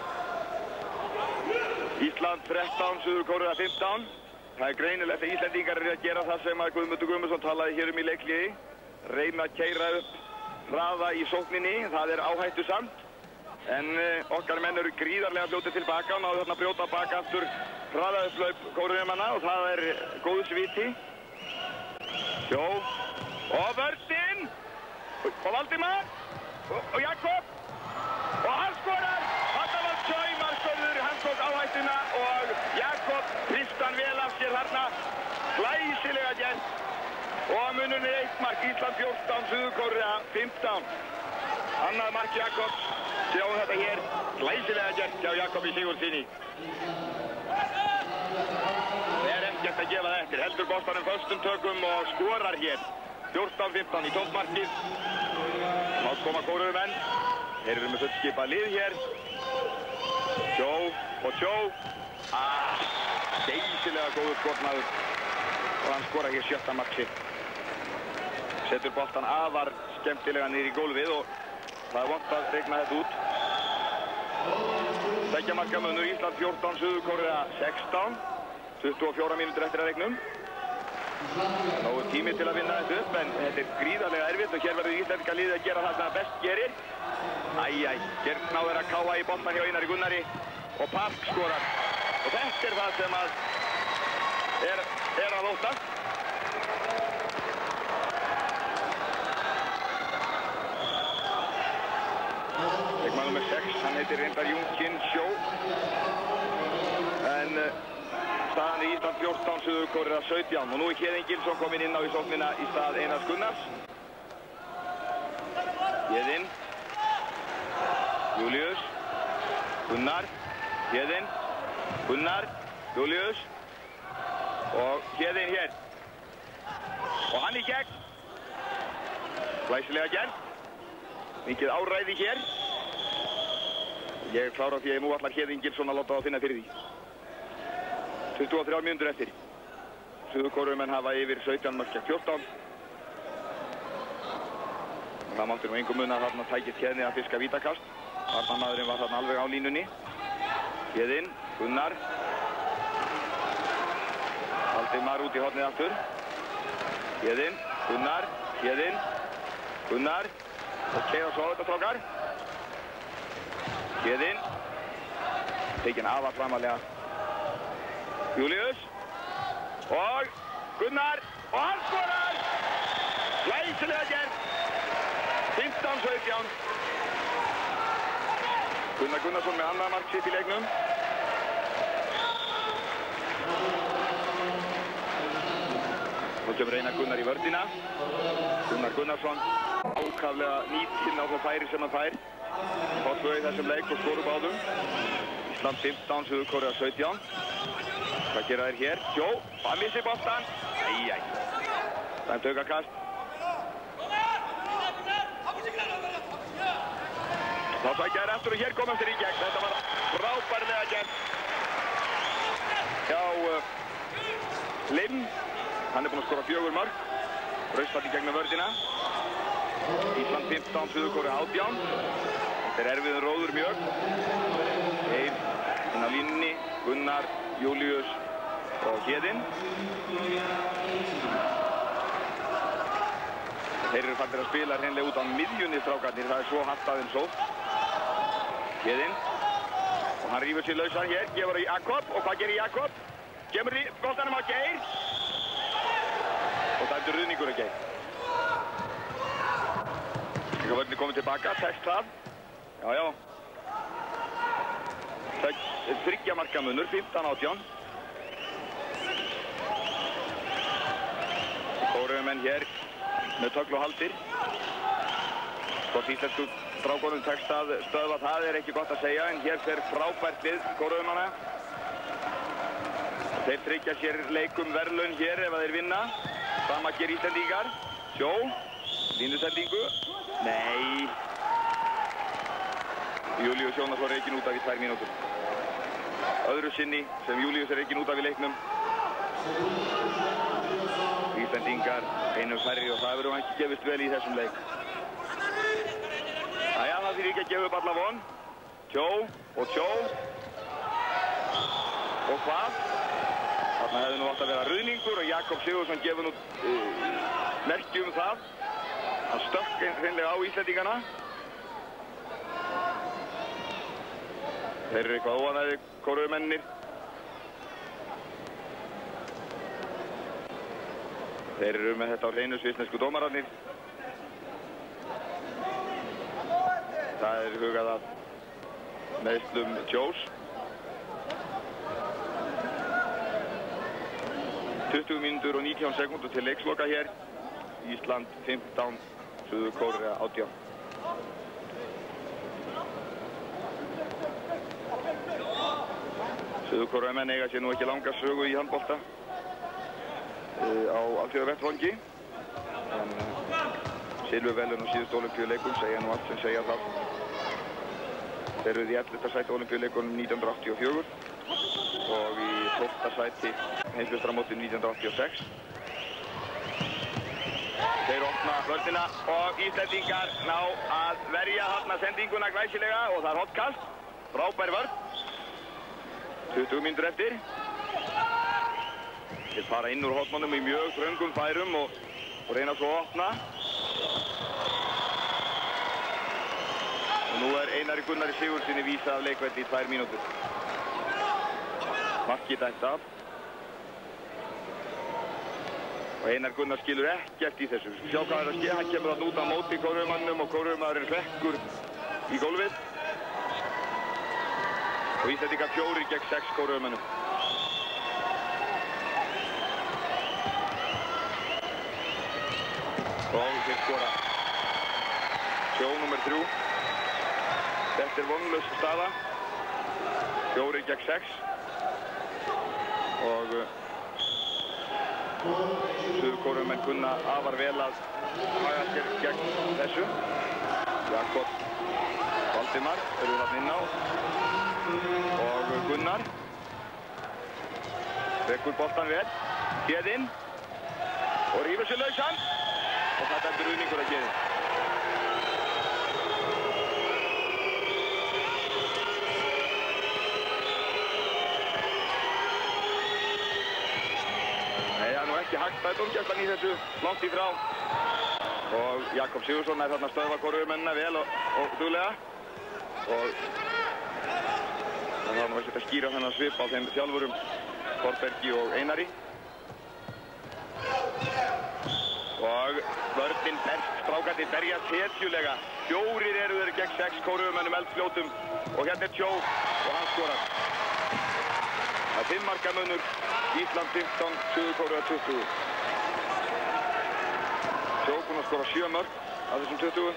Ísland 13, Suður Kórea 15. Það er greinilegt að Íslendingar eru að gera það sem að Guðmundur Guðmundsson talaði hér í leikliði. Reyna að keyra upp hraða í sókninni. Það er áhættusamt. En okkar menn eru gríðarlega fljótið tilbaka og náðu þarna að brjóta baka aftur hraðaupplaup kóruumanna og það er góðs viti. Sjó. Og vörðinn. Og Valdimar. Og Jakob. Og hann skorar. Þetta var saumarskörður. Hann tók áhættuna og Jakob hrist hann vel af sér þarna. Glæsilega gert. Og munurinn er 1 mark. Ísland 14, Suður Kórea 15. Annað mark Jakobs. Sjáum þetta hér. Glæsilega gert hjá Jakobi Sigurðssyni. Það er ekkert að gefa það eftir. Heldur boltanum föstum tökum og skorar hér. 14-15 í tómmarkið. Þá koma kóruumenn. Þeir eru með fullskipað lið hér. Sjó og Sjó. Geysilega góður skotmaður. Og hann skorar hér 7. mark sitt. Setur boltan afar skemmtilega niður í gólfið og það er vont að regna þetta út. Tveggja marka munur Ísland 14, Suður Kórea 16. 24 mínútur eftir að regnum. Þá er tími til að vinna þetta upp en þetta er gríðarlega erfitt og hér verður íslenska liðið að gera það sem það best gerir. Hér náður að káa í boltan hjá Einari Gunnari og Park skorar. Og þetta er það sem að er að óttast. hann heitir reyndar Jung Jin Cho. En staðan er Ísland 14, Suður-Kórea 17. Og nú er Héðinn Gilsson kominn inn á í sóknina í stað Einars Gunnars. Héðinn, Júlíus, Gunnar, Héðinn, Gunnar, Júlíus og Héðinn hér. Og hann í gegn. Glæsilega gegn. Mikið áræði hér. Ég er klár á því að nú ætlar Héðinn Gilsson að láta það finna fyrir því. 23 mínútur eftir. Suður-Kóreumenn hafa yfir 17 mörk gegn 14. Það mátti nú engum muna að þarna tækist Héðinn að fiska vítakast. Varnarmaðurinn var þarna alveg á línunni. Héðinn, Gunnar. Valdimar út í hornið aftur. Héðinn, Gunnar, Héðinn, Gunnar. Ok, og svo þetta strákar. Héðinn. Tekinn afar framalega. Júlíus. Og Gunnar. Og hann skorar! Glæsilega gert. 15-17. Gunnar Gunnarsson með annað mark sitt í leiknum. Nú kemur Einar Gunnar í vörnina. Gunnar Gunnarsson ákaflega nýtinn á það færi sem hann fær. Fá tvö í þessum leik og skoru báðum. Ísland 15, Suður-Kórea 17. Hvað gera þeir hér? Jó, hann missi boltan. Æjæj. Það er taugakast. Þá sækja þær eftir og hér komast þeir í gegn. Þetta var frábærlega gert hjá Lim. Hann er búinn að skora 4 mörk. Braust í gegnum vörðina. Ísland 15, Suður-Kórea 18. Þetta er erfiður róður mjög. Eir inn á línunni. Gunnar, Júlíus og Héðinn. Þeir eru farnir að spila hreinlega út á miðjunni strákarnir. Það er svo hart að þeim sótt. Héðinn. Og hann rífur sér lausan hér. Gefur á Jakob. Og hvað gerir Jakob? Kemur boltanum á Geir. Og það er ruðningur að Geir. Vörnir komið tilbaka. Tekst það. Já. Það er 3 marka munur. 15-18. Kóreumenn hér með tögl og haldir. Hvort íslensku strákonum tekst að stöðva það er ekki gott að segja, en hér fer frábært lið Kóreumanna. Þeir tryggja sér leikum verðlaun hér ef þeir vinna. Sama ger Íslendingar. Sjó, línusendingu. Nei. Júlíus Jónas var rekinn út af í 2 mínútur. Öðru sinni sem Júlíus er rekinn út af í leiknum. Íslendingar einum færri og það verður hann ekki gefist vel í þessum leik. Jæja, það þýðir ekki að gefa upp alla von. Tjó og tjó. Og hvað? Þarna hefði nú átt að vera ruðningur og Jakob Sigurðsson gefur nú merki það. Hann stökk hreinlega á Íslendingana. Þeir eru eitthvað óanægðir, Kóreumennir. Þeir eru með þetta á hreinu svissnesku dómararnir. Það er hugað að meiðslum Tjós. 20 mínútur og 19 sekúndur til leiksloka hér. Ísland 15, Suður-Kórea 18. Suður-Kóreamenn eiga sér nú ekki langa sögu í handbolta á alþjóðavettvangi. En silfurverðlaun á síðustu ólympíuleikum segja nú allt sem segja það. Þeir eru í 11. sæti ólympíuleikunum 1984 og í 12. sæti heimsmeistaramótinu 1986. Þeir opna vörnina og Íslendingar ná að verja þarna sendinguna glæsilega og það er hottkast. Frábær vörn. 20 mínútur eftir. Þeir fara inn úr hotnunum í mjög þröngum færum og reyna svo að opna. Og nú er Einari Gunnari Sigurðssoni vísað af leikvelli í 2 mínútur. Markið dæmt af. Og Einar Gunnar skilur ekkert í þessu. Sjá hvað er að ske, hann kemur að út á móti Kóreumannum og Kóreumannurinn hrekkur í gólfið. og Íslendingar 4 gegn 6 Kóreumönnum. Og þeir skora. Sjó nr. 3. Þetta vonlaus staða. 4 gegn 6. Og Suður-Kóreumenn kunna afar vel að haga sér gegn þessu. Jakob, Valdimar eru þarna inn á. Og Gunnar. Vekur boltan vel. Héðinn. Og rífur sér lausan. Og þetta er ruðningur að Héðinn. Ekki hagstæð dómgæslan í þessu, langt í frá. Og Jakob Sigurðsson er þarna að stöðva Kóreumennina vel og duglega. Og það var nú ekkert að skýra þennan svip á þeim þjálfurum Þorbergi og Einari. Og vörnin berst, strákarnir berjast hetjulega. 4 eru þeir gegn 6 Kóreumennum eldfljótum. Og hérna er Tjó og hann skorar. Það er 5 marka munur. Ísland 15, Suður-Kórea 20. Tjó búinn að skora 7 mörk af þessum 20.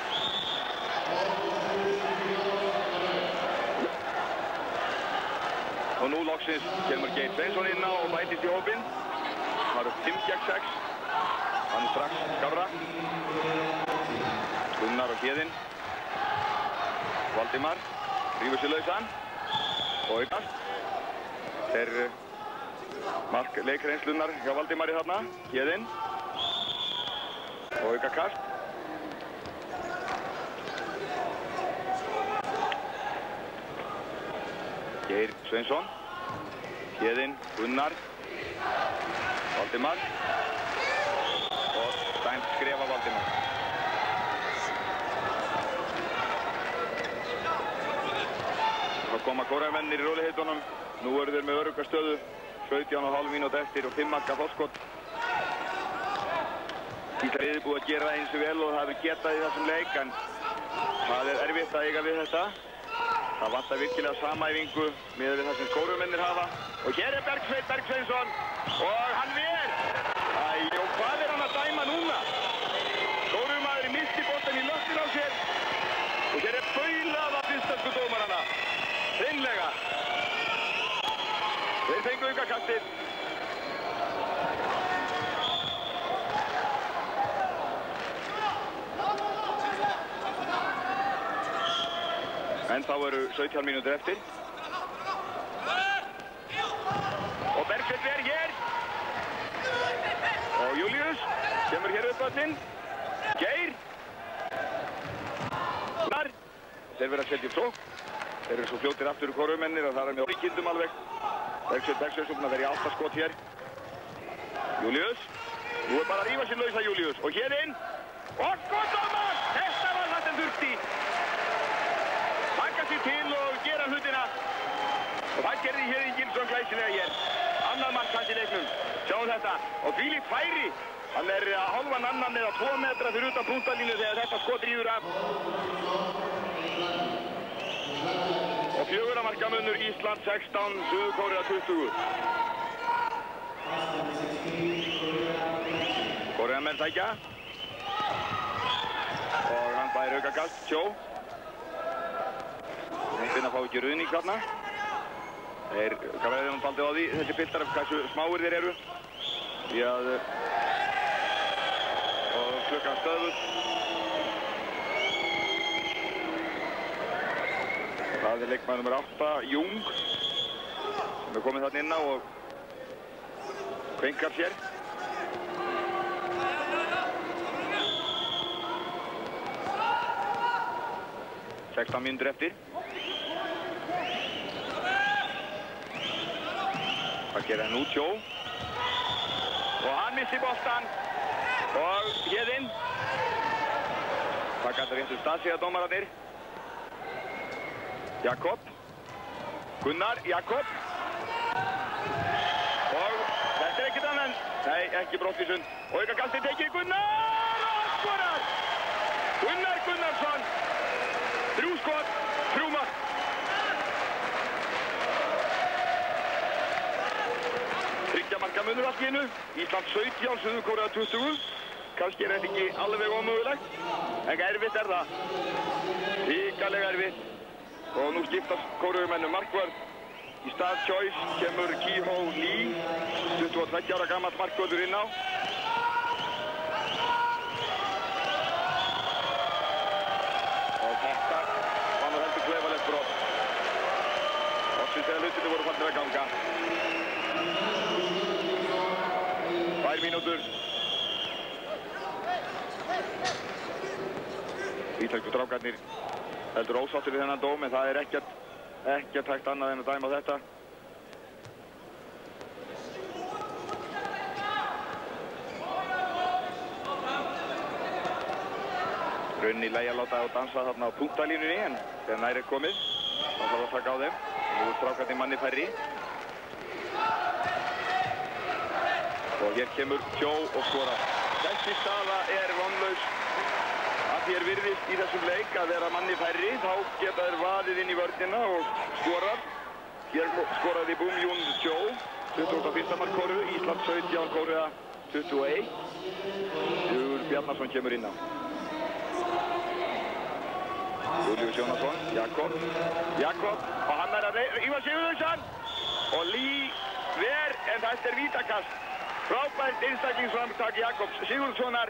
Og nú loksins kemur Geir Sveinsson inn á og bætist í hópinn. Það eru 5 gegn 6. Hann er strax skárra. Gunnar og Héðinn. Valdimar rífur sér lausan. Og aukast. Þeir mark leikreynslunar hjá Valdimari þarna. Héðinn. Og aukakast. Geir Sveinsson. Héðinn, Gunnar. Valdimar. Og dæmt skref af Valdimar. Þá koma Kóreumennir í rólegheitunum. Nú eru þeir með örugga stöðu. 17,5 mínúti eftir og 5 marka forskot. Ísland er búið að gera eins og vel og það hefur getað í þessum leik, en það er erfitt að eiga við þetta. Það vantar virkilega samæfingu miðað við það sem Kóreumennir hafa. Og hér er Bergsveinsson og hann ver! Æ, og hvað er hann að dæma núna? Kóreumaður misti boltann í löftin á sér. Og hér er baulað af íslensku dómarana. Hreinlega. Þeir fengu aukakastið. En þá eru 17 mínútur eftir. Og Bergsveinn er hér. Og Júlíus kemur hér upp öllin. Geir. Þar. Þeir verða að setja upp sókn. Þeir eru svo fljótir aftur úr Kóreumennir og það er með ólíkindum alveg. Bergsveinn búinn að vera í 8 skot hér. Júlíus. Nú er bara að rífa sér lausa Júlíus. Og hér inn. Og skotdómar! Þetta var það sem þurfti. Taka sér til og gera hlutina. Og það gerði Héðinn Gilsson glæsilega hér. Annað mark hans í leiknum. Sjáum þetta. Og þvílíkt færi. Hann er hálfan annan eða 2 metra fyrir utan punktalínu þegar þetta skot ríður af. Og 4 marka munur. Ísland 16, Suður-Kórea 20. Kóreamenn sækja. Og hann fær aukakast, Tjó. Þeir fá ekki ruðning þarna. Þeir, hvað verður hann baldið á því, þessi piltar af hversu smáir þeir eru. Því að og klukkan stöðvut. Það er leikmaður nr. 8, Jung, sem er komið þarna inn á og kvenkar sér. Sextán mínútur eftir. Það gerir hann út Tjó. Og hann missi boltan. Og Héðinn. Það gæti rétt stað sig að dómararnir. Jakob. Gunnar, Jakob. Og þetta er ekkert annan. Nei, ekki brottvísun. Og aukakastið tekið Gunnar og skorar. Gunnar Gunnarsson. 3 skot, 3 mark. markinu. Ísland 17, Suður Kórea 20. Kannski er þetta ekki alveg ómögulegt, en erfitt er það. Ríkalega erfitt. Og nú skiptast Kóreumennum markvörð. Í stað Choice kemur Ki-ho Lee, 22 ára gamall markvörður inn á. Og þetta var nú heldur klefalegt brot. Loksins þegar hlutinni voru farnir að ganga. 2 mínútur. Ítalsku strákarnir heldur ósáttir við þennan dóm, en það er ekkert hægt annað en að dæma þetta. Rauninni í lagi að láta og dansa þarna á punktalínunni, en þegar nær er komið, þá þarf að taka á þeim. Nú er strákarnir manni færri. Og hér kemur Cho og skorar. Þessi staða er vonlaus. Að því er virðist í þessum leik að vera manni færri, þá geta þeir vaðið inn í vörnina og skorað. Hér skoraði Bum Jun Cho, 21. mark Kóreu, Ísland 17, Kórea 21. Sigur Bjarnason kemur inn á. Júlíus Jónasson, Jakob, og hann er að Ívar Sigurðsson og Lee ver, en þetta er vítakast. Frábært einstaklingsframtak Jakobs Sigurðssonar.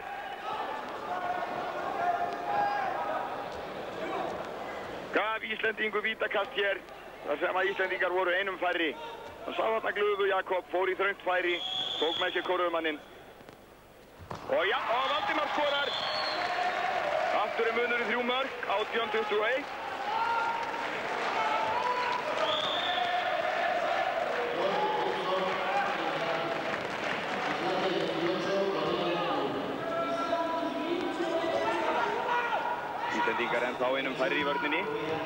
Gaf Íslendingu vítakast hér, þar sem að Íslendingar voru einum færri. Hann sá þarna glöðu Jakob, fór í þröngt færi, tók með sér Kóreumanninn. Og Valdimar skorar. Aftur er munurinn 3 mörk, 18-21. Íslendingar ennþá einum færri í vörninni.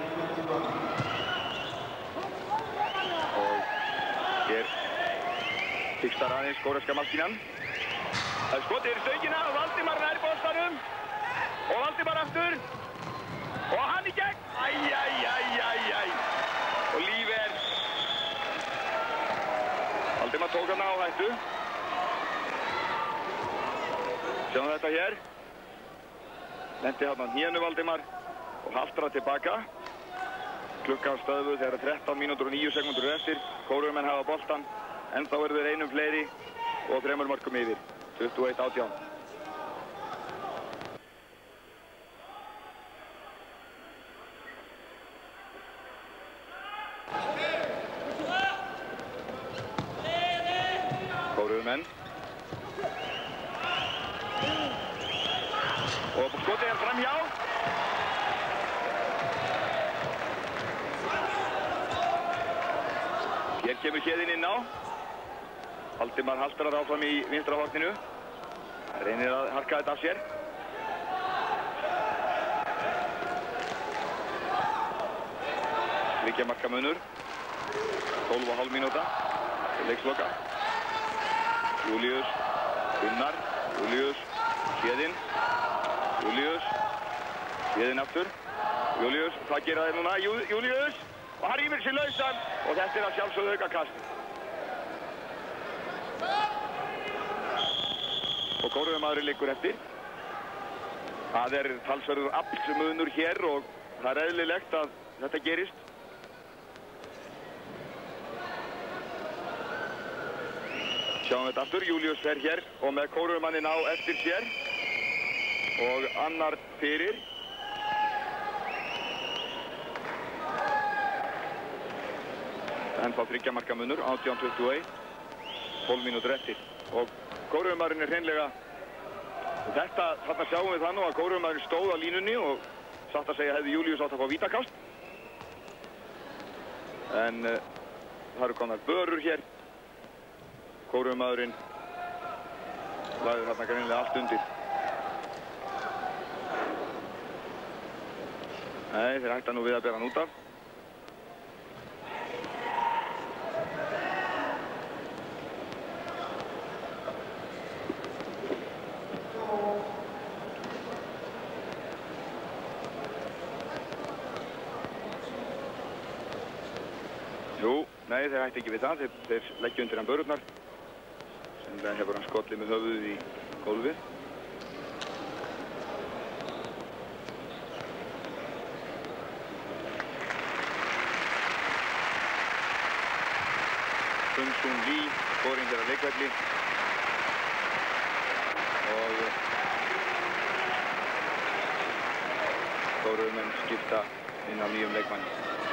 Og hér tikstar aðeins kóreska maskínan. Það er skotið í stöngina og Valdimar nær boltanum. Og Valdimar aftur. Og hann í gegn. Og Lífer. Valdimar tók hann á hættu. Sjáum þetta hér. Lendi hann á hnénu Valdimar og haltraði tilbaka. Klukkan stöðvuð þegar 13 mínútur og 9 sekúndur eftir. Kóreumenn hafa boltan, en þá eru þeir einum fleiri og 3 mörkum yfir. 21-18. Kóreumenn. Og skotið er framhjá. Hér kemur Héðinn inn á. Valdimar haltrar áfram í vinstra horninu. Hann reynir að harka þetta af sér. Þriggja marka munur. 12,5 mínúta til leiksloka. Júlíus, Gunnar, Júlíus, Héðinn. Júlíus, Héðinn aftur. Júlíus, hvað gera þeir núna? Júlíus, og hann rýmir sér lausan og þetta er að sjálfsögðu aukakast. Og Kóreumaðurinn liggur eftir. Það er talsverður aflsmunur hér og það er eðlilegt að þetta gerist. Sjáum þetta aftur, Júlíus fer hér og með Kóreumanninn á eftir sér. Og annar fyrir. Ennþá 3 marka munur, 18-21. 12 mínútur eftir. Og Kóreumaðurinn er hreinlega, þarna sjáum við það nú að Kóreumaðurinn stóð á línunni og satt að segja hefði Júlíus átt að fá vítakast. En það eru komnar börur hér. Kóreumaðurinn lagði þarna greinilega allt undir. Nei, þeir hætta nú við að bera hann út af. Jú, nei, þeir hætti ekki við það. Þeir leggja undir hann börurnar sem Sennilega hefur hann skollið með höfuðið í gólfið. Sung-Sung Lee, skorinn hér á leikvelli. Og Kóreumenn skipta inn á nýjum leikmanni.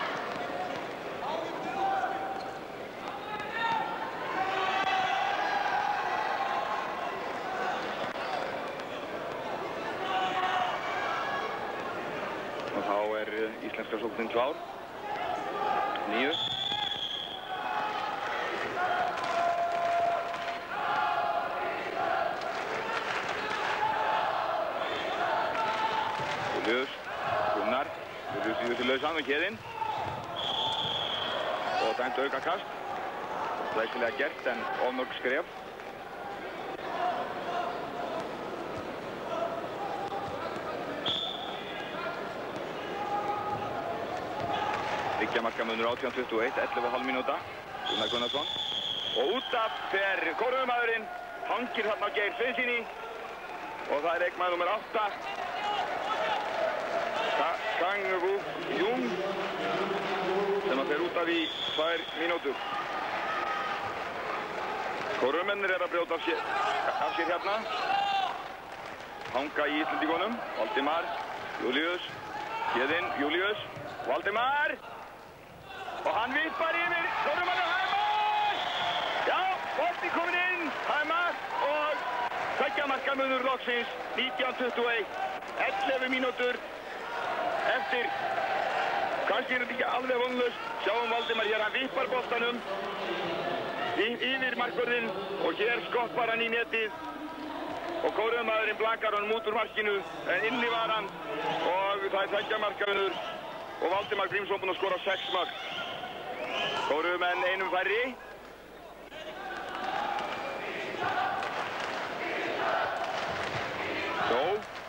Og þá er íslenska sóknin klár. 9. Julius, Gunnar, Julius í þessu lausan og Héðinn. Og dæmt aukakast. Glæsilega gert en of mörg skref. Þriggja marka munur 18-21, 11,5 mínúta. Gunnar Gunnarsson. Og út af fer kóreumaðurinn, hangir þarna á Geir Sveinssyni. Og það er leikmaður númer 8. Kang Wook Jung sem að fer út af í 2 mínútur. Kóreumennir er að brjóta af sér hérna. Hanga í Íslendingunum. Valdimar, Julius, Héðinn, Julius, Valdimar. Og hann vippar yfir Kóreumennir. Það er mark! Já, bolti komin inn. Það er mark og 2 marka munur loksins. 19-21. 11 mínútur. Eftir, kannski er þetta ekki alveg vonlaust, sjáum Valdimar hér, hann vippar boltanum yfir markvörðinn og hér skoppar hann í netið og kóreumaðurinn blakar honum út úr markinu en inni var hann og það er 2 marka munur og Valdimar Grímsson búinn að skora 6 mörk. Kóreumenn einum færri. Sjó.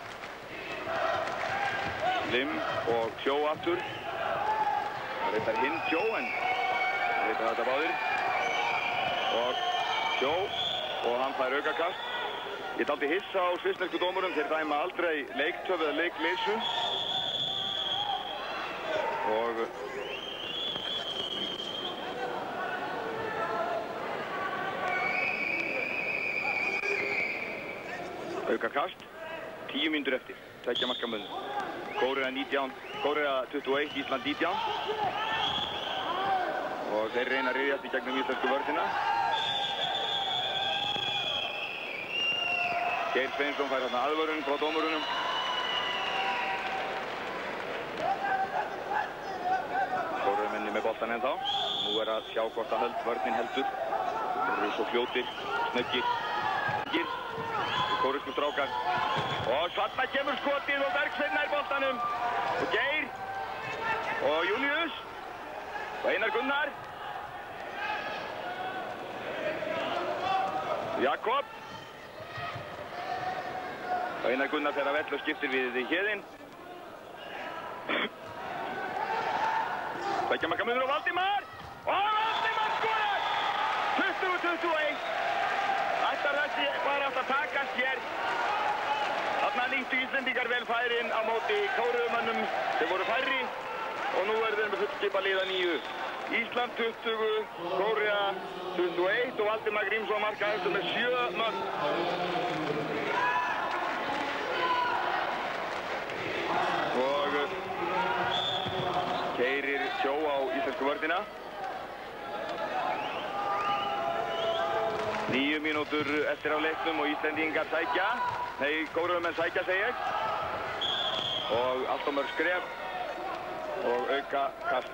Lim og Sjó aftur. Það reyndar hinn Sjó en það reyndar þetta báðir. Og Sjó og hann fær aukakast. Ég er dálítið hissa á svissnesku dómurum, þeir dæma aldrei leiktöf eða leikleysu. Og aukakast. 10 mínútur eftir, 2 marka munur. Kórea 19, Kórea 21, Ísland 19. Og þeir reyna að ryðjast í gegnum íslensku vörðina. Geir Sveinsson fær þarna aðvörun frá dómurunum. Kóreumenni með boltan ennþá. Nú er að sjá hvort að vörðin heldur. Þeir eru svo fljótir, snöggir. Kóreusku strákar. Og þarna kemur skotið og Bergsveinn nær boltanum. Og Geir. Og Julius. Og Einar Gunnar. Jakob. Og Einar Gunnar þegar vell og skiptir við Héðinn. 2 marka munur á Valdimar. Og Valdimar skorar! 20-21. Ætlar þessi bara átt að takast hér. Þarna nýttu Íslendingar vel færin á móti kóreumönnum sem voru færri og nú er þeir með fullskipa liða 9. Ísland 20, Kórea 21 og Valdimar Grímsson markaðistur með 7 mörk. Og keyrir Sjó á íslensku vörðina. 9 mínútur eftir á leiknum og Íslendingar sækja. Nei, kóreumenn sækja, segi ég. Og allt á mörg skref og aukakast.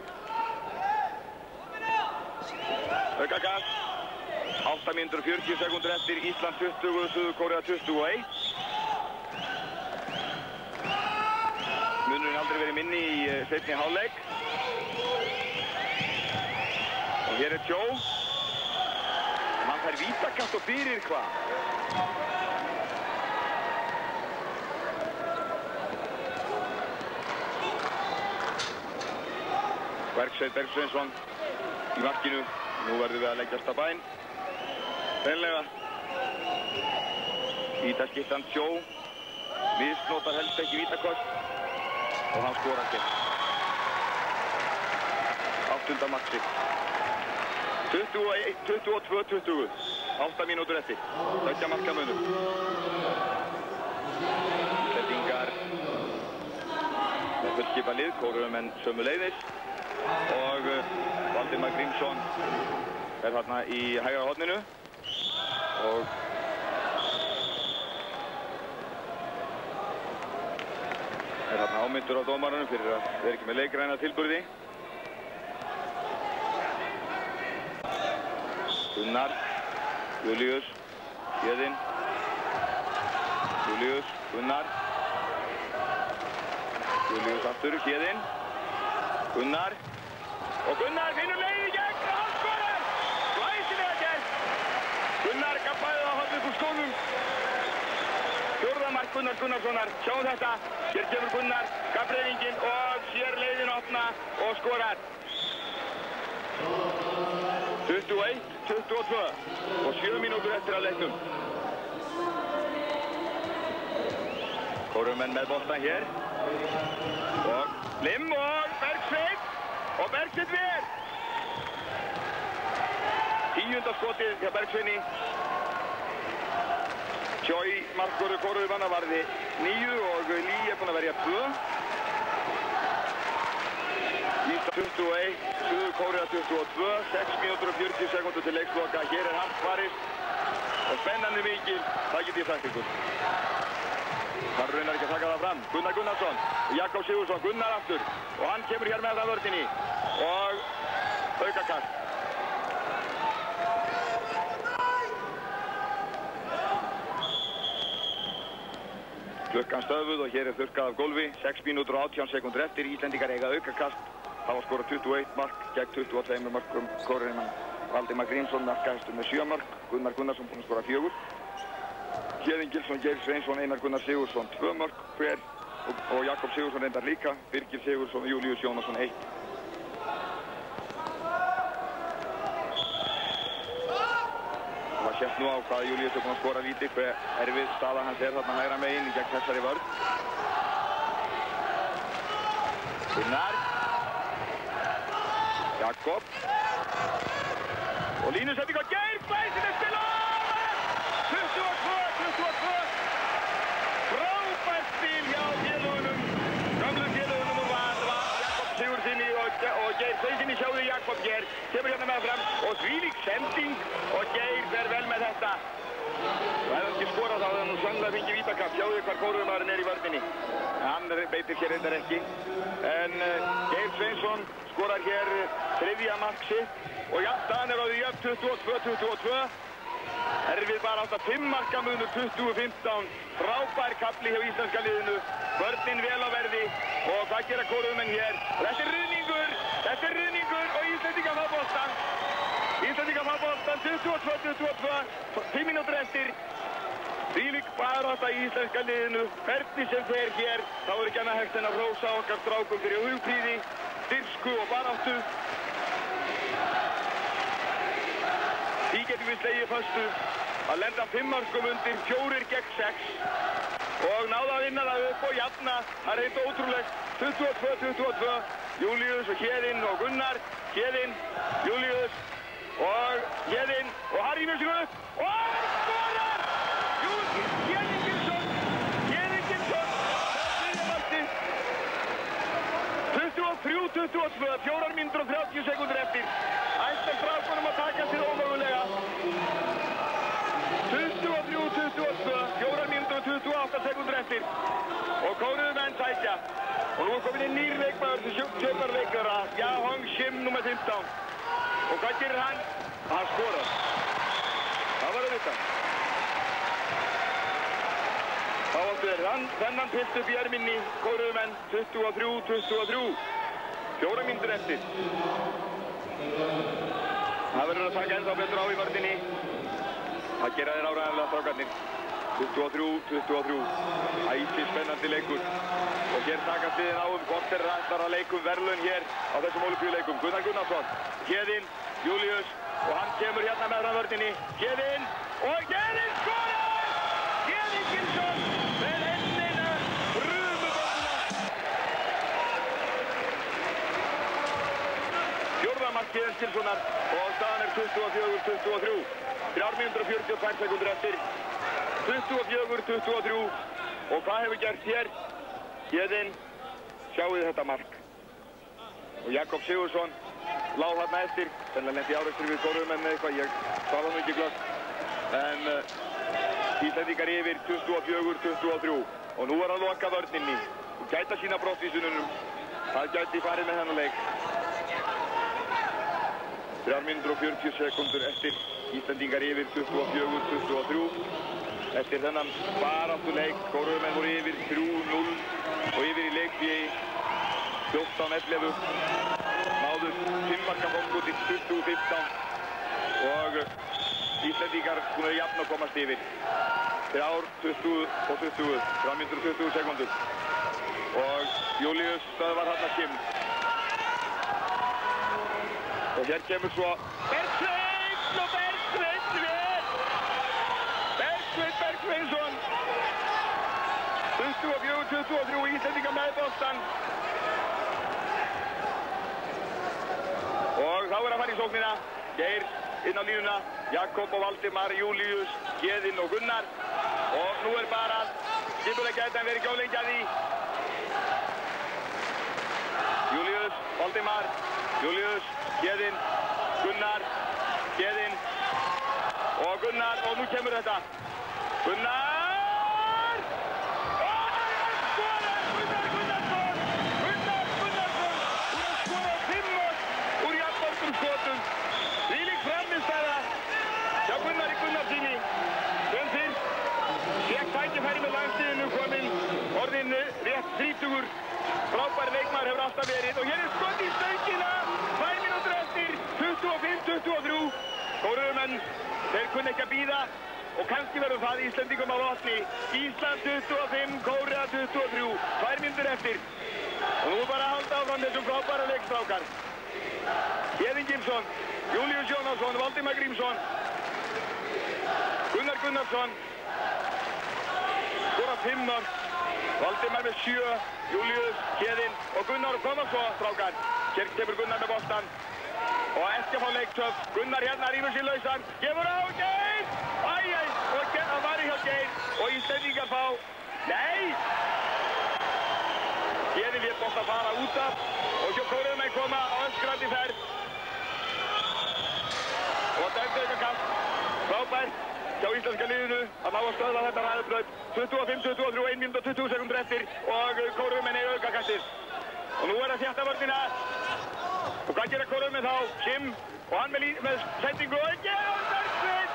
Aukakast. 8 mínútur og 40 sekúndur eftir. Ísland 20, Suður Kórea 21. Munurinn aldrei verið minni í seinni hálfleik. Og hér er Sjó. Hann fær vítakast og fyrir hvað? Bergsveinn Bergsveinsson í markinu. Nú verðum við að leggjast að bæn. Hreinlega. Vítaskiptan Joe misnotar helst ekki vítakost og hann skorar hér. 8. mark sitt. 22-20. 8 mínútur eftir. 2 marka munur. Íslendingar með fullskipað lið, kórumenn sömuleiðis og Valdimar Grímsson er þarna í hægra horninu og er þarna ámyndur á dómaranum fyrir að vera ekki með leikræna tilburði. Gunnar, Júlíus, Héðinn, Júlíus, Gunnar, Júlíus aftur, Héðinn, Gunnar og Gunnar finnur leið í gegn og hann skorar! Glæsilega gert! Gunnar kappaði á hornið úr skónum. 4. mark Gunnar Gunnarssonar. Sjáum þetta. Hér kemur Gunnar, kappreiðingin og sér leiðin opna og skorar. 21-22 og 7 mínútur eftir að leiknum. Kórumenn með boltan hér og Lim og Bergsveinn ver. 10. skotið hjá Bergsveini. Joy markvörður kórumanna varði 9 og Lee er búinn að verja 2. Ísland 21, Suður Kórea 22, 6 mínútur og 40 sekúndur til leiksloka. Hér er haft barist og spennandi mikil, það get ég sagt ykkur. Það raunar ekki að taka það fram. Gunnar Gunnarsson, Jakob Sigurðsson, Gunnar aftur og hann kemur hér með það vörninni og aukakast. Klukkan stöðvuð og hér er þurrkað af gólfi. 6 mínútur og 18 sekúndur eftir. Íslendingar eiga aukakast. Það var skorað 21 mark gegn 22 markum. Kórumann Valdimar Grímsson markahæstur með 7 mark. Gunnar Gunnarsson búinn að skora 4. Héðinn Gilsson, Geir Sveinsson, Einar Gunnar Sigurðsson 2 mark hver og Jakob Sigurðsson reyndar líka. Birgir Sigurðsson og Júlíus Jónasson 1. Það sést nú á hvað Júlíus er búinn að skora víti, hver erfið staða hans er þarna hægra megin gegn þessari vörn. Gunnar, Jakob og línusetning á Geir Sveinsson er spil over! 22-22! Frábært spil hjá félögunum, gamlu félögunum og Jakob Sigurðssoni og Geir Sveinsson. Sjáðu Jakob hér, kemur hérna með fram og þvílík sending og Geir fer vel með þetta. Og ef hann ekki skorað þá hefði hann nú sannlega fengið vítakast. Sjáðu hvar kórumaðurinn er í vörninni. Hann beitir hér reyndar ekki. En Geir Sveinsson skorar hér 3. mark sitt og jafnstaðan er á því jöfn 22-22. Erfið bara átt að 5 marka munur 20-15. Frábær kapli hjá íslenska liðinu. Vörnin vel á verði og hvað gera kórumenn hér? Þetta er ruðningur og Íslendingar fá boltan. Íslendingar fá boltan 22-22. 5 mínútur eftir. Þvílík barátta í íslenska liðinu. Hvernig sem fer hér, þá er ekki annað hægt en að hrósa okkar strákum fyrir hugprýði, styrku og baráttu. Því getum við slegið föstu að lenda 5 markum undir, 4 gegn 6 og náða að vinna það upp og jafna. Það er reynd ótrúlegt. 22-22. Júlíus og Héðinn og Gunnar. Héðinn, Júlíus og Héðinn og Harry með sig upp og hann skorar! Héðinn Gilsson! Það byrja markið. 23-22, 4 mínútur og 30 sekúndur eftir. Ætlar strákunum að taka sér ómögulega. 23-22, 4 mínútur og 28 sekúndur eftir. Og kórumenn sækja. Og nú er komin inn nýr leikmaður sem stjórnar leikara, Jahong Shim nr. 15. Og hvað gerir hann? Hann skorar. Það var auðvitað. Þá áttu þeir þennan pilt upp í erminni, kórumenn 23-23. 4 mínútur eftir. Það verður að taka ennþá betur á í vörninni. Það gera þeir áræðanlega strákarnir. 23-23. Æsi spennandi leikur. Og hér takast liðin á hvort þeir ætlar að leikum verðlaun hér á þessum ólympíuleikum. Gunnar Gunnarsson, Héðinn, Júlíus og hann kemur hérna með vörninni. Héðinn og Héðinn skorar! Héðinn Grímsson með hendina rumubönduna. Fjórða markið Eskilssonar og staðan er 24-23. 3 mínútur og 42 sekúndur eftir. 24-23 og hvað hefur gert hér? Héðinn, sjáu þið þetta mark. Og Jakob Sigurðsson lá þarna eftir, sennilega lenti í árekstri við Kórumenn með eitthvað, ég sá það nú ekki glöggt. En Íslendingar yfir 24-23 og nú er að loka vörninni og gæta sína brottvísununum. Það gæti farið með þennan leik. 3 mínútur og 40 sekúndur eftir. Íslendingar yfir 24-23. Eftir þennan baráttuleik, Kórumenn voru yfir 3-0 og yfir í leikfé 14-11. Náðu 5 marka fóngút í 20-15 og Íslendingar búin að jafna og komast yfir. 3-20 mínútur og 20 sekúndur. Og Júlíus stöðvar þarna Kim. Og hér kemur svo Bergsveinn og Bergsveinn vel! Bergsveinsson. 24-23 Íslendingar með boltann. Og þá er að fara í sóknina. Geir inn á línuna. Jakob og Valdimar, Júlíus, Héðinn og Gunnar. Og nú er bara skipulega gæti en verið ekki álengi að því. Júlíus, Valdimar, Júlíus, Héðinn, Gunnar, Héðinn og Gunnar og nú kemur þetta. Gunnar! Og það er skorað! Gunnar Gunnarsson! Gunnar Gunnarsson! Hún har skorað 5 mörk úr jafnmörgum skotum. Þvílík frammistaða hjá Gunnari Gunnarsssyni. Sem fyrst fékk tækifæri með landsliðinu kominn orðinn rétt 30. Frábær leikmaður hefur alltaf verið og hér er skot í stöngina. 2 mínútur eftir, 25-23. Kórumenn, þeir kunni ekki að bíða og kannski verður það Íslendingum á lotni. Ísland 25, Kórea 23. 2 mínútur eftir. Og nú bara að halda áfram þessum frábæra leikstrákar. Héðinn Gimsson, Júlíus Jónasson, Valdimar Grímsson, Gunnar Gunnarsson. Skora 5 mörk. Valdimar með 7, Júlíus, Héðinn og Gunnar koma svo, strákar. Hér kemur Gunnar með boltan og ekki að fá leiktöf. Gunnar hérna rýfur sér lausan, gefur á Geir! Æjæj, og það var í hjá Geir og Íslendingar fá... Nei! Héðinn lét boltan fara út af og hjá Kórumenn koma á öskrandi ferð. Og dæmdi aukakast, frábært hjá íslenska liðinu að ná að stöðva þetta ræðubraut. 25-23, 1 mínútur og 20 sekundur eftir og Kórumenn er aukakastið. Og nú er það þétta vörnina. Og hvað gera Kórumenn þá? Kim og hann með sendingu og ekki á Bergsveinn!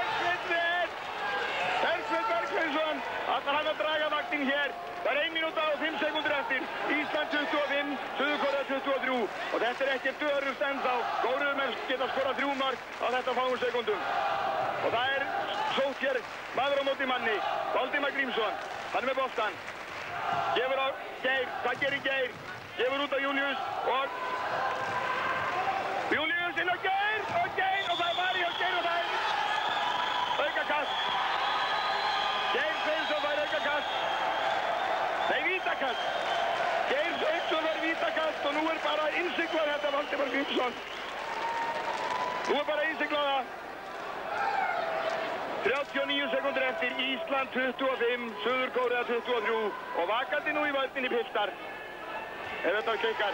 Bergsveinsson! Allar hann að draga vaktinn hér. Það er 1 mínúta og 5 sekundur eftir. Ísland 25, Suður-Kórea 23. Og þetta er ekkert örust ennþá. Kórumenn geta skorað 3 mörk á þetta fáum sekundum. Og það er sótt hér maður á móti manni. Valdimar Grímsson, hann er með boltan. Gefur á Geir, hvað gerir Geir? Gefur út á Júlíus og... Júlíus inn á Geir og Geir og það er Mari og Geir og það er... Aukakast. Geir Sveinsson var aukakast. Nei, vítakast. Geir Sveinsson var vítakast og nú er bara innsiglað þetta Valdimar Grímsson. Nú er bara innsiglað það. 39 sekundur eftir, Ísland 25, Suður-Kórea 23 og vakandi nú í völdinni piltar. Ef þetta klikkar.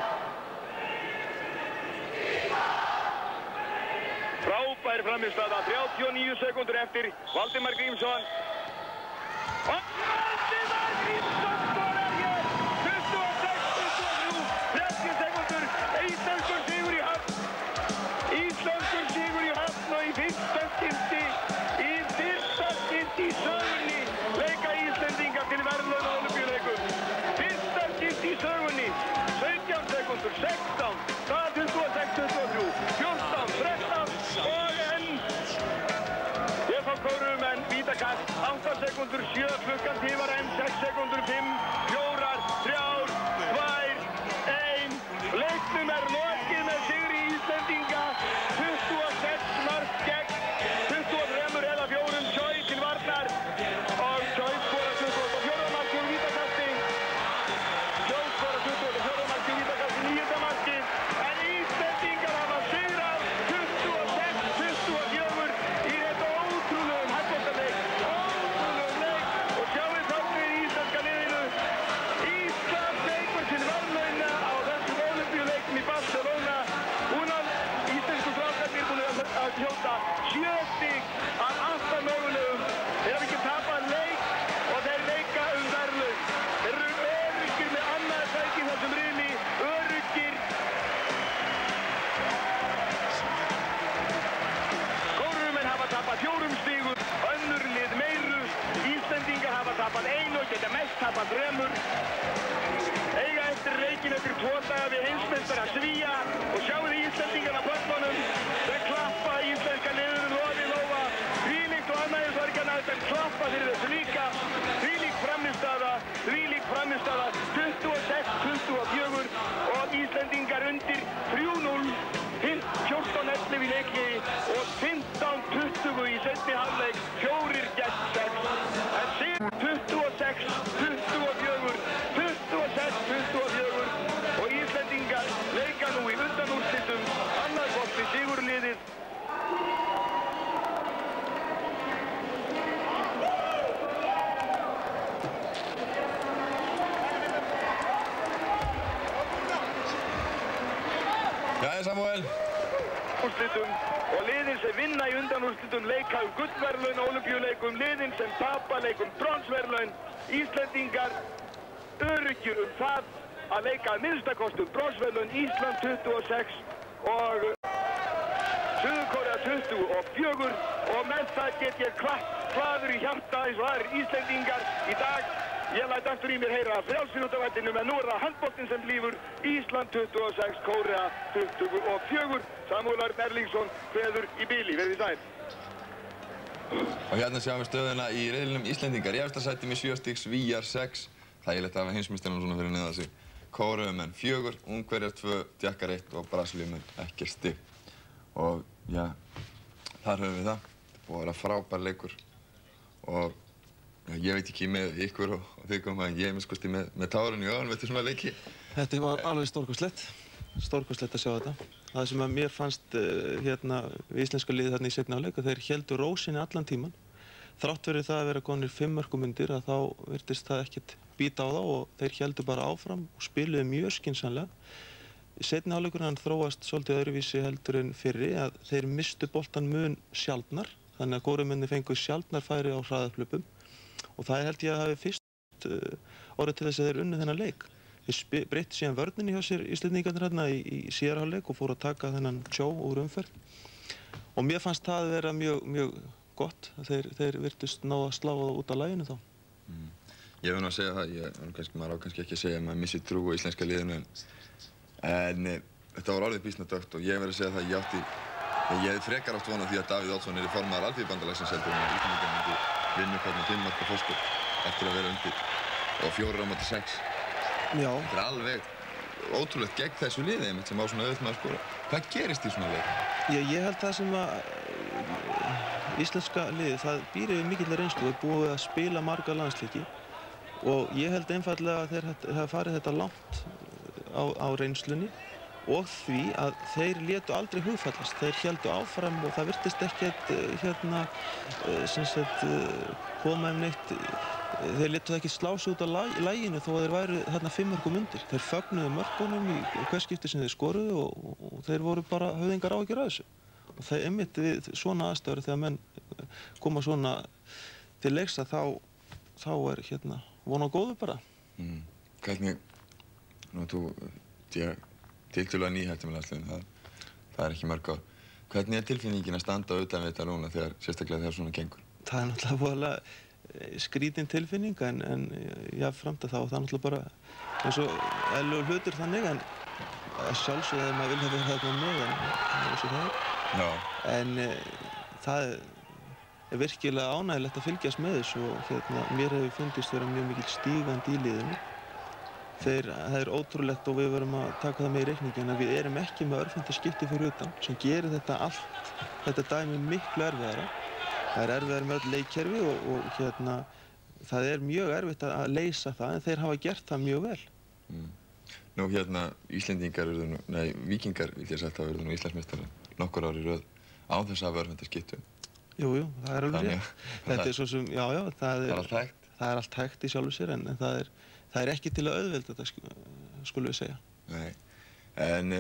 Frábær frammistaða, 39 sekundur eftir, Valdimar Grímsson. Og Valdimar Grímsson skorar hér! 26-23, 30 sekundur, íslenskur sigur í höfn. Íslenskur sigur í höfn og í fyrsta skipti í sögunni leika Íslendingar til verðlauna á Ólympíuleikum. Fyrsta skipti í sögunni. 17 sekundur, 16, það er 26-23, 14, 13 og enn. Hér fá Kórumenn vítakast á 6, tapa 3. Eiga eftir leikinn eftir 2 daga við heimsmeistara Svía og sjáðu Íslendingarna á pöllunum. Þau klappa íslenska liðinu lofi lófa. Þvílíkt og ánægjusorgana þetta klappa fyrir þessu líka. Þvílík frammistaða 26-24 og Íslendingar undir 3-0. 14-11 í leikliði og 15-20 í seinni hálfleik, 4 gegn 6. En sigur 26-24, 26-24 og Íslendingar leika nú í undanúrslitum, annaðhvort við sigurliðið. Jæja, Samúel. Úrslitum og liðin sem vinna í undanúrslitum leika gullverðlaun á Ólympíuleikum, liðin sem tapa leikum bronsverðlaun. Íslendingar öruggir það að leika að minnstakosti bronsverðlaun, Ísland 26 og Suður-Kórea 24 og með það get ég klaður í hjarta eins og aðrir Íslendingar í dag. Ég læt aftur í mér heyra frjálsíþróttavættinum en nú það handboltinn sem lífur. Ísland 26, Kórea 24. Samúel Örn Erlingsson kveður í bili. Verið sæl. Og hérna sjáum við stöðuna í riðlinum Íslendingar í efsta sæti með 7 stig, Svíar 6. Þægilegt að hafa heimsmeistarana svona fyrir neðan sig. Kóreumenn 4, Ungverjar 2, Tékkar 1 og Brasilíumenn ekkert stig. Og já, þar höfum við það. Búið að vera frábær leikur. Og ég veit ekki með ykkur og þið koma að ég er minnst með tárun í augunum eftir svona leiki. Þetta var alveg stórkostlegt að sjá þetta. Það sem að mér fannst hérna við íslenska liðið þarna í seinni hálfleik að þeir héldu rósinni allan tíman. Þrátt fyrir það að vera komnir 5 mörkum undir að þá virtist það ekkert bíta á þá og þeir héldu bara áfram og spiluðu mjög skynsamlega. Seinni hálfleikurinn hann þróast svolítið öðruvísi heldur en fyrri að þeir mistu boltan mun sjaldnar, þannig að kóreumenni fengu sjaldnar færi á hraðahlupum. Og það held ég að hafi fyrst orðið til þess að þeir unnu þennan leik. Þeir breyttu síðan vörninni hjá sér Íslendingarnir hérna í síðari hálfleik og fóru að taka þennan tjó úr umferð. Og mér fannst það vera mjög gott að þeir virtust ná að slá það út af laginu þá. Ég vil nú að segja það, maður á kannski ekki að segja að maður missi trú á íslenska liðinu en þetta var orðið býsna dögt og ég verið að segja það ég hefði frekar átt vona því að Davíð Oddsson er í formaður Alþýðubandalagsins heldur en að Íslendingar myndi vinna upp hérna 5 marka fórskot eftir að vera undir og 4-6. Já. Þetta er alveg ótrúlegt gegn þessu liði einmitt sem á svona auðvitað með að skora. Hvað gerist í svona leik? Ég held það sem að íslenska liðið, það býr yfir mikillar reynslu og er búið að spila marga landsleiki og ég held einfallega að þeir hafa farið þetta langt á reynslunni og því að þeir létu aldrei hugfallast. Þeir héldu áfram og það virtist ekkert koma neitt. Þeir létu það ekki slá sig út af laginu þó að þeir væru þarna 5 mörkum undir. Þeir fögnuðu mörkunum í hvers skipti sem þeir skoruðu og þeir voru bara höfðingar áhyggjur af þessu. Og það er einmitt við svona aðstæður þegar menn koma svona til leiks að þá er von á góðu bara. Hvernig, nú þú tiltölulega nýhættur með landsliðinu, það er ekki mörg ár. Hvernig er tilfinningin að standa utan við þetta núna sérstaklega þegar svona gengur? Það er náttúrulega voðalega skrítin tilfinning en jafnframt að það náttúrulega bara eins og eðlilegur hlutur þannig en sjálfsögðu að maður vilja vera þarna með en eins og það er. Já. En það er virkilega ánægilegt að fylgjast með þessu og mér hefur fundist vera mjög mikil stígandi í liðinu. Það er ótrúlegt og við verum að taka það með í reikningin að við erum ekki með örvæntaskipti fyrir utan sem gerir þetta dæmi miklu erfiðara. Það er erfiðara með öll leikkerfi og það er mjög erfitt að leysa það en þeir hafa gert það mjög vel. Nú Íslendingar Víkingar vil ég sagt að verður nú Íslandsmeistarar nokkur ár í röð á þess að hafa örvæntaskiptum. Jú, það er alveg rétt. Þetta er svo sem, já, það er allt hægt. Það er allt hægt í sjálfu sér en það er ekki til að auðvelda þetta, skulum við segja. Nei, en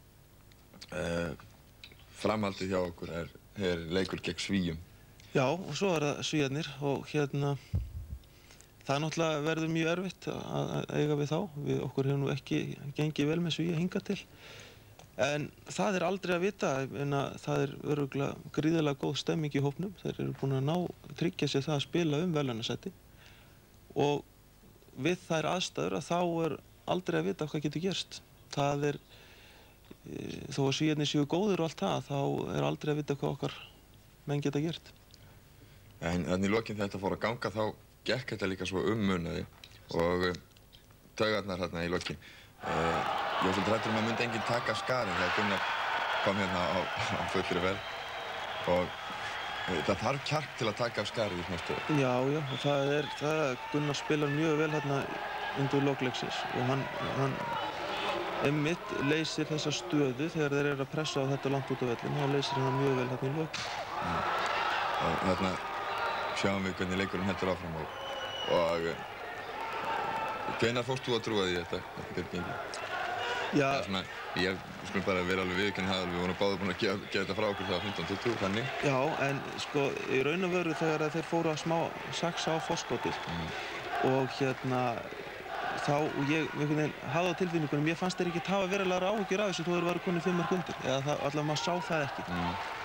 framhaldið hjá okkur er leikur gegn Svíum. Já, og svo er það Svíarnir og það náttúrulega verður mjög erfitt að eiga við þá. Okkur hefur nú ekki gengið vel með Svíja hingað til. En það er aldrei að vita en að það er örugglega gríðarlega góð stemming í hópnum. Þeir eru búin að tryggja sér það að spila verðlaunasæti og við þær aðstæður að þá aldrei að vita hvað getur gerst. Það þó að Svíarnir séu góðir og allt það, þá aldrei að vita hvað okkar menn geta gert. En þannig í lokin þegar þetta fór að ganga þá gekk þetta líka svo munaði og taugarnar þarna í lokin. Ég var svolítið hræddur að myndi enginn taka af skarið þegar Gunnar kom hérna á fullri ferð og það þarf kjark til að taka af skarið í svona stöðu. Já, og Gunnar spilar mjög vel hérna undir lok leiksins og hann einmitt leysir þessa stöðu þegar þeir eru að pressa á þetta langt út á vellinn, þá leysir hann mjög vel hérna í lok. Og þarna sjáum við hvernig leikurinn heldur áfram og hvenær fórst þú að trúa því þetta getur gengið? Já. Ég skulum bara vera alveg viðurkenna það, við vorum báðir búin að gefa þetta frá okkur það 15-20 þannig. Já, en sko í raun og veru þegar þeir fóru að smá saxa á forskotið og hérna og ég hafði á tilfinningunum, mér fannst þeir ekki hafa verulegar áhyggjur af þessu þó þeir væru konir 5 mörk undir, eða allavega maður sá það ekki.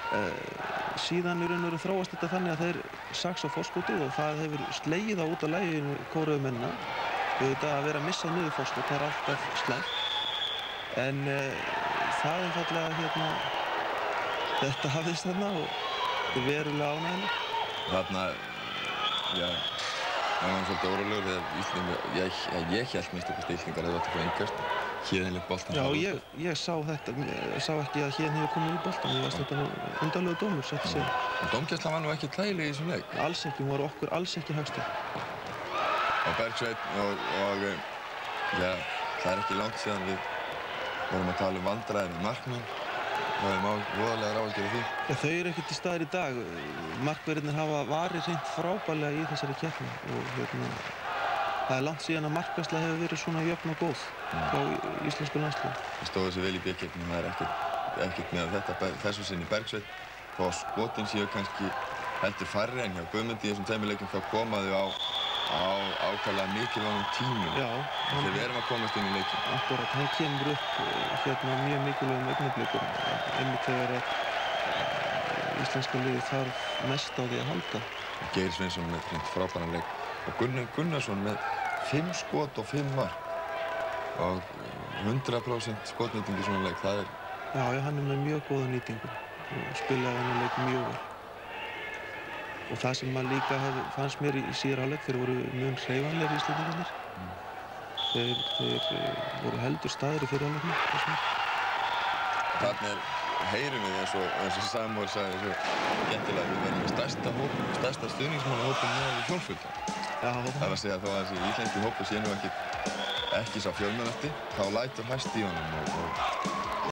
Síðan í raun og veru þróast þetta þannig að þeir saxa á forskotið og það hefur slegið á út af laginu kóruumennina. Auðvitað að vera að missa niður forskot, það alltaf slæmt. En það einfaldlega þetta hafðist þarna og þetta verulega ánægilegt. Þarna, já, það var svolítið órólegur þegar Íslendingar, ég hélt minnst okkur Íslendingar hefði átt að fá engast. Héðinn létt boltann. Já, ég sá þetta, sá ekki að Héðinn hefur komið í boltann, ég veist þetta nú undarlegur dómur, satt að segja. En dómgæslan var nú ekki hlægileg í þessum leik? Alls ekki, hún var okkur alls ekki hagstæð. Og Bergsveinn og já, það ekki langt síðan við vorum að tala vandræði með markmenn. Það voðalegar áhyggjur af því. Já, þau eru ekki til staðar í dag. Markverðirnir hafa varið hreint frábærlega í þessari keppni og það langt síðan að markvarsla hefur verið svona jöfn og góð hjá íslensku landsliði. Það stóðu sig vel í B-keppninni, það ekkert með þetta þessu sinni Bergsveinn. Þó að skotin séu kannski heldur færri en hjá Guðmundi í þessum tveimur leikjum þá koma þau á ákaflega mikilvægum tímum. Já. Þegar við erum að komast inn í leikinn. Akkurat, hann kemur upp mjög mikilvægum augnablikum. Einmitt þegar íslenska liðið þarf mest á því að halda. Geir Sveinsson með frábæran leik og Gunnar Gunnarsson með 5 skot og 5 mark og 100% skotnýting í svona leik, það er... Já, hann er með mjög góða nýtingu og spilaði hann leik mjög vel. Og það sem maður líka fannst mér í síðari hálfleik, þeir voru mjög hreyfanlegir Íslendingarnir. Þeir voru heldur staðir í fyrri hálfleiknum. Þannig heyrum við eins og Samúel sagði svo skemmtilega við verðum með stærsta stuðningsmannahópinn með hjólfulda. Já. Það var að segja þó að þessi íslenski hópur sé nú ekki sá fjölmennasti, þá lætur hæst í honum og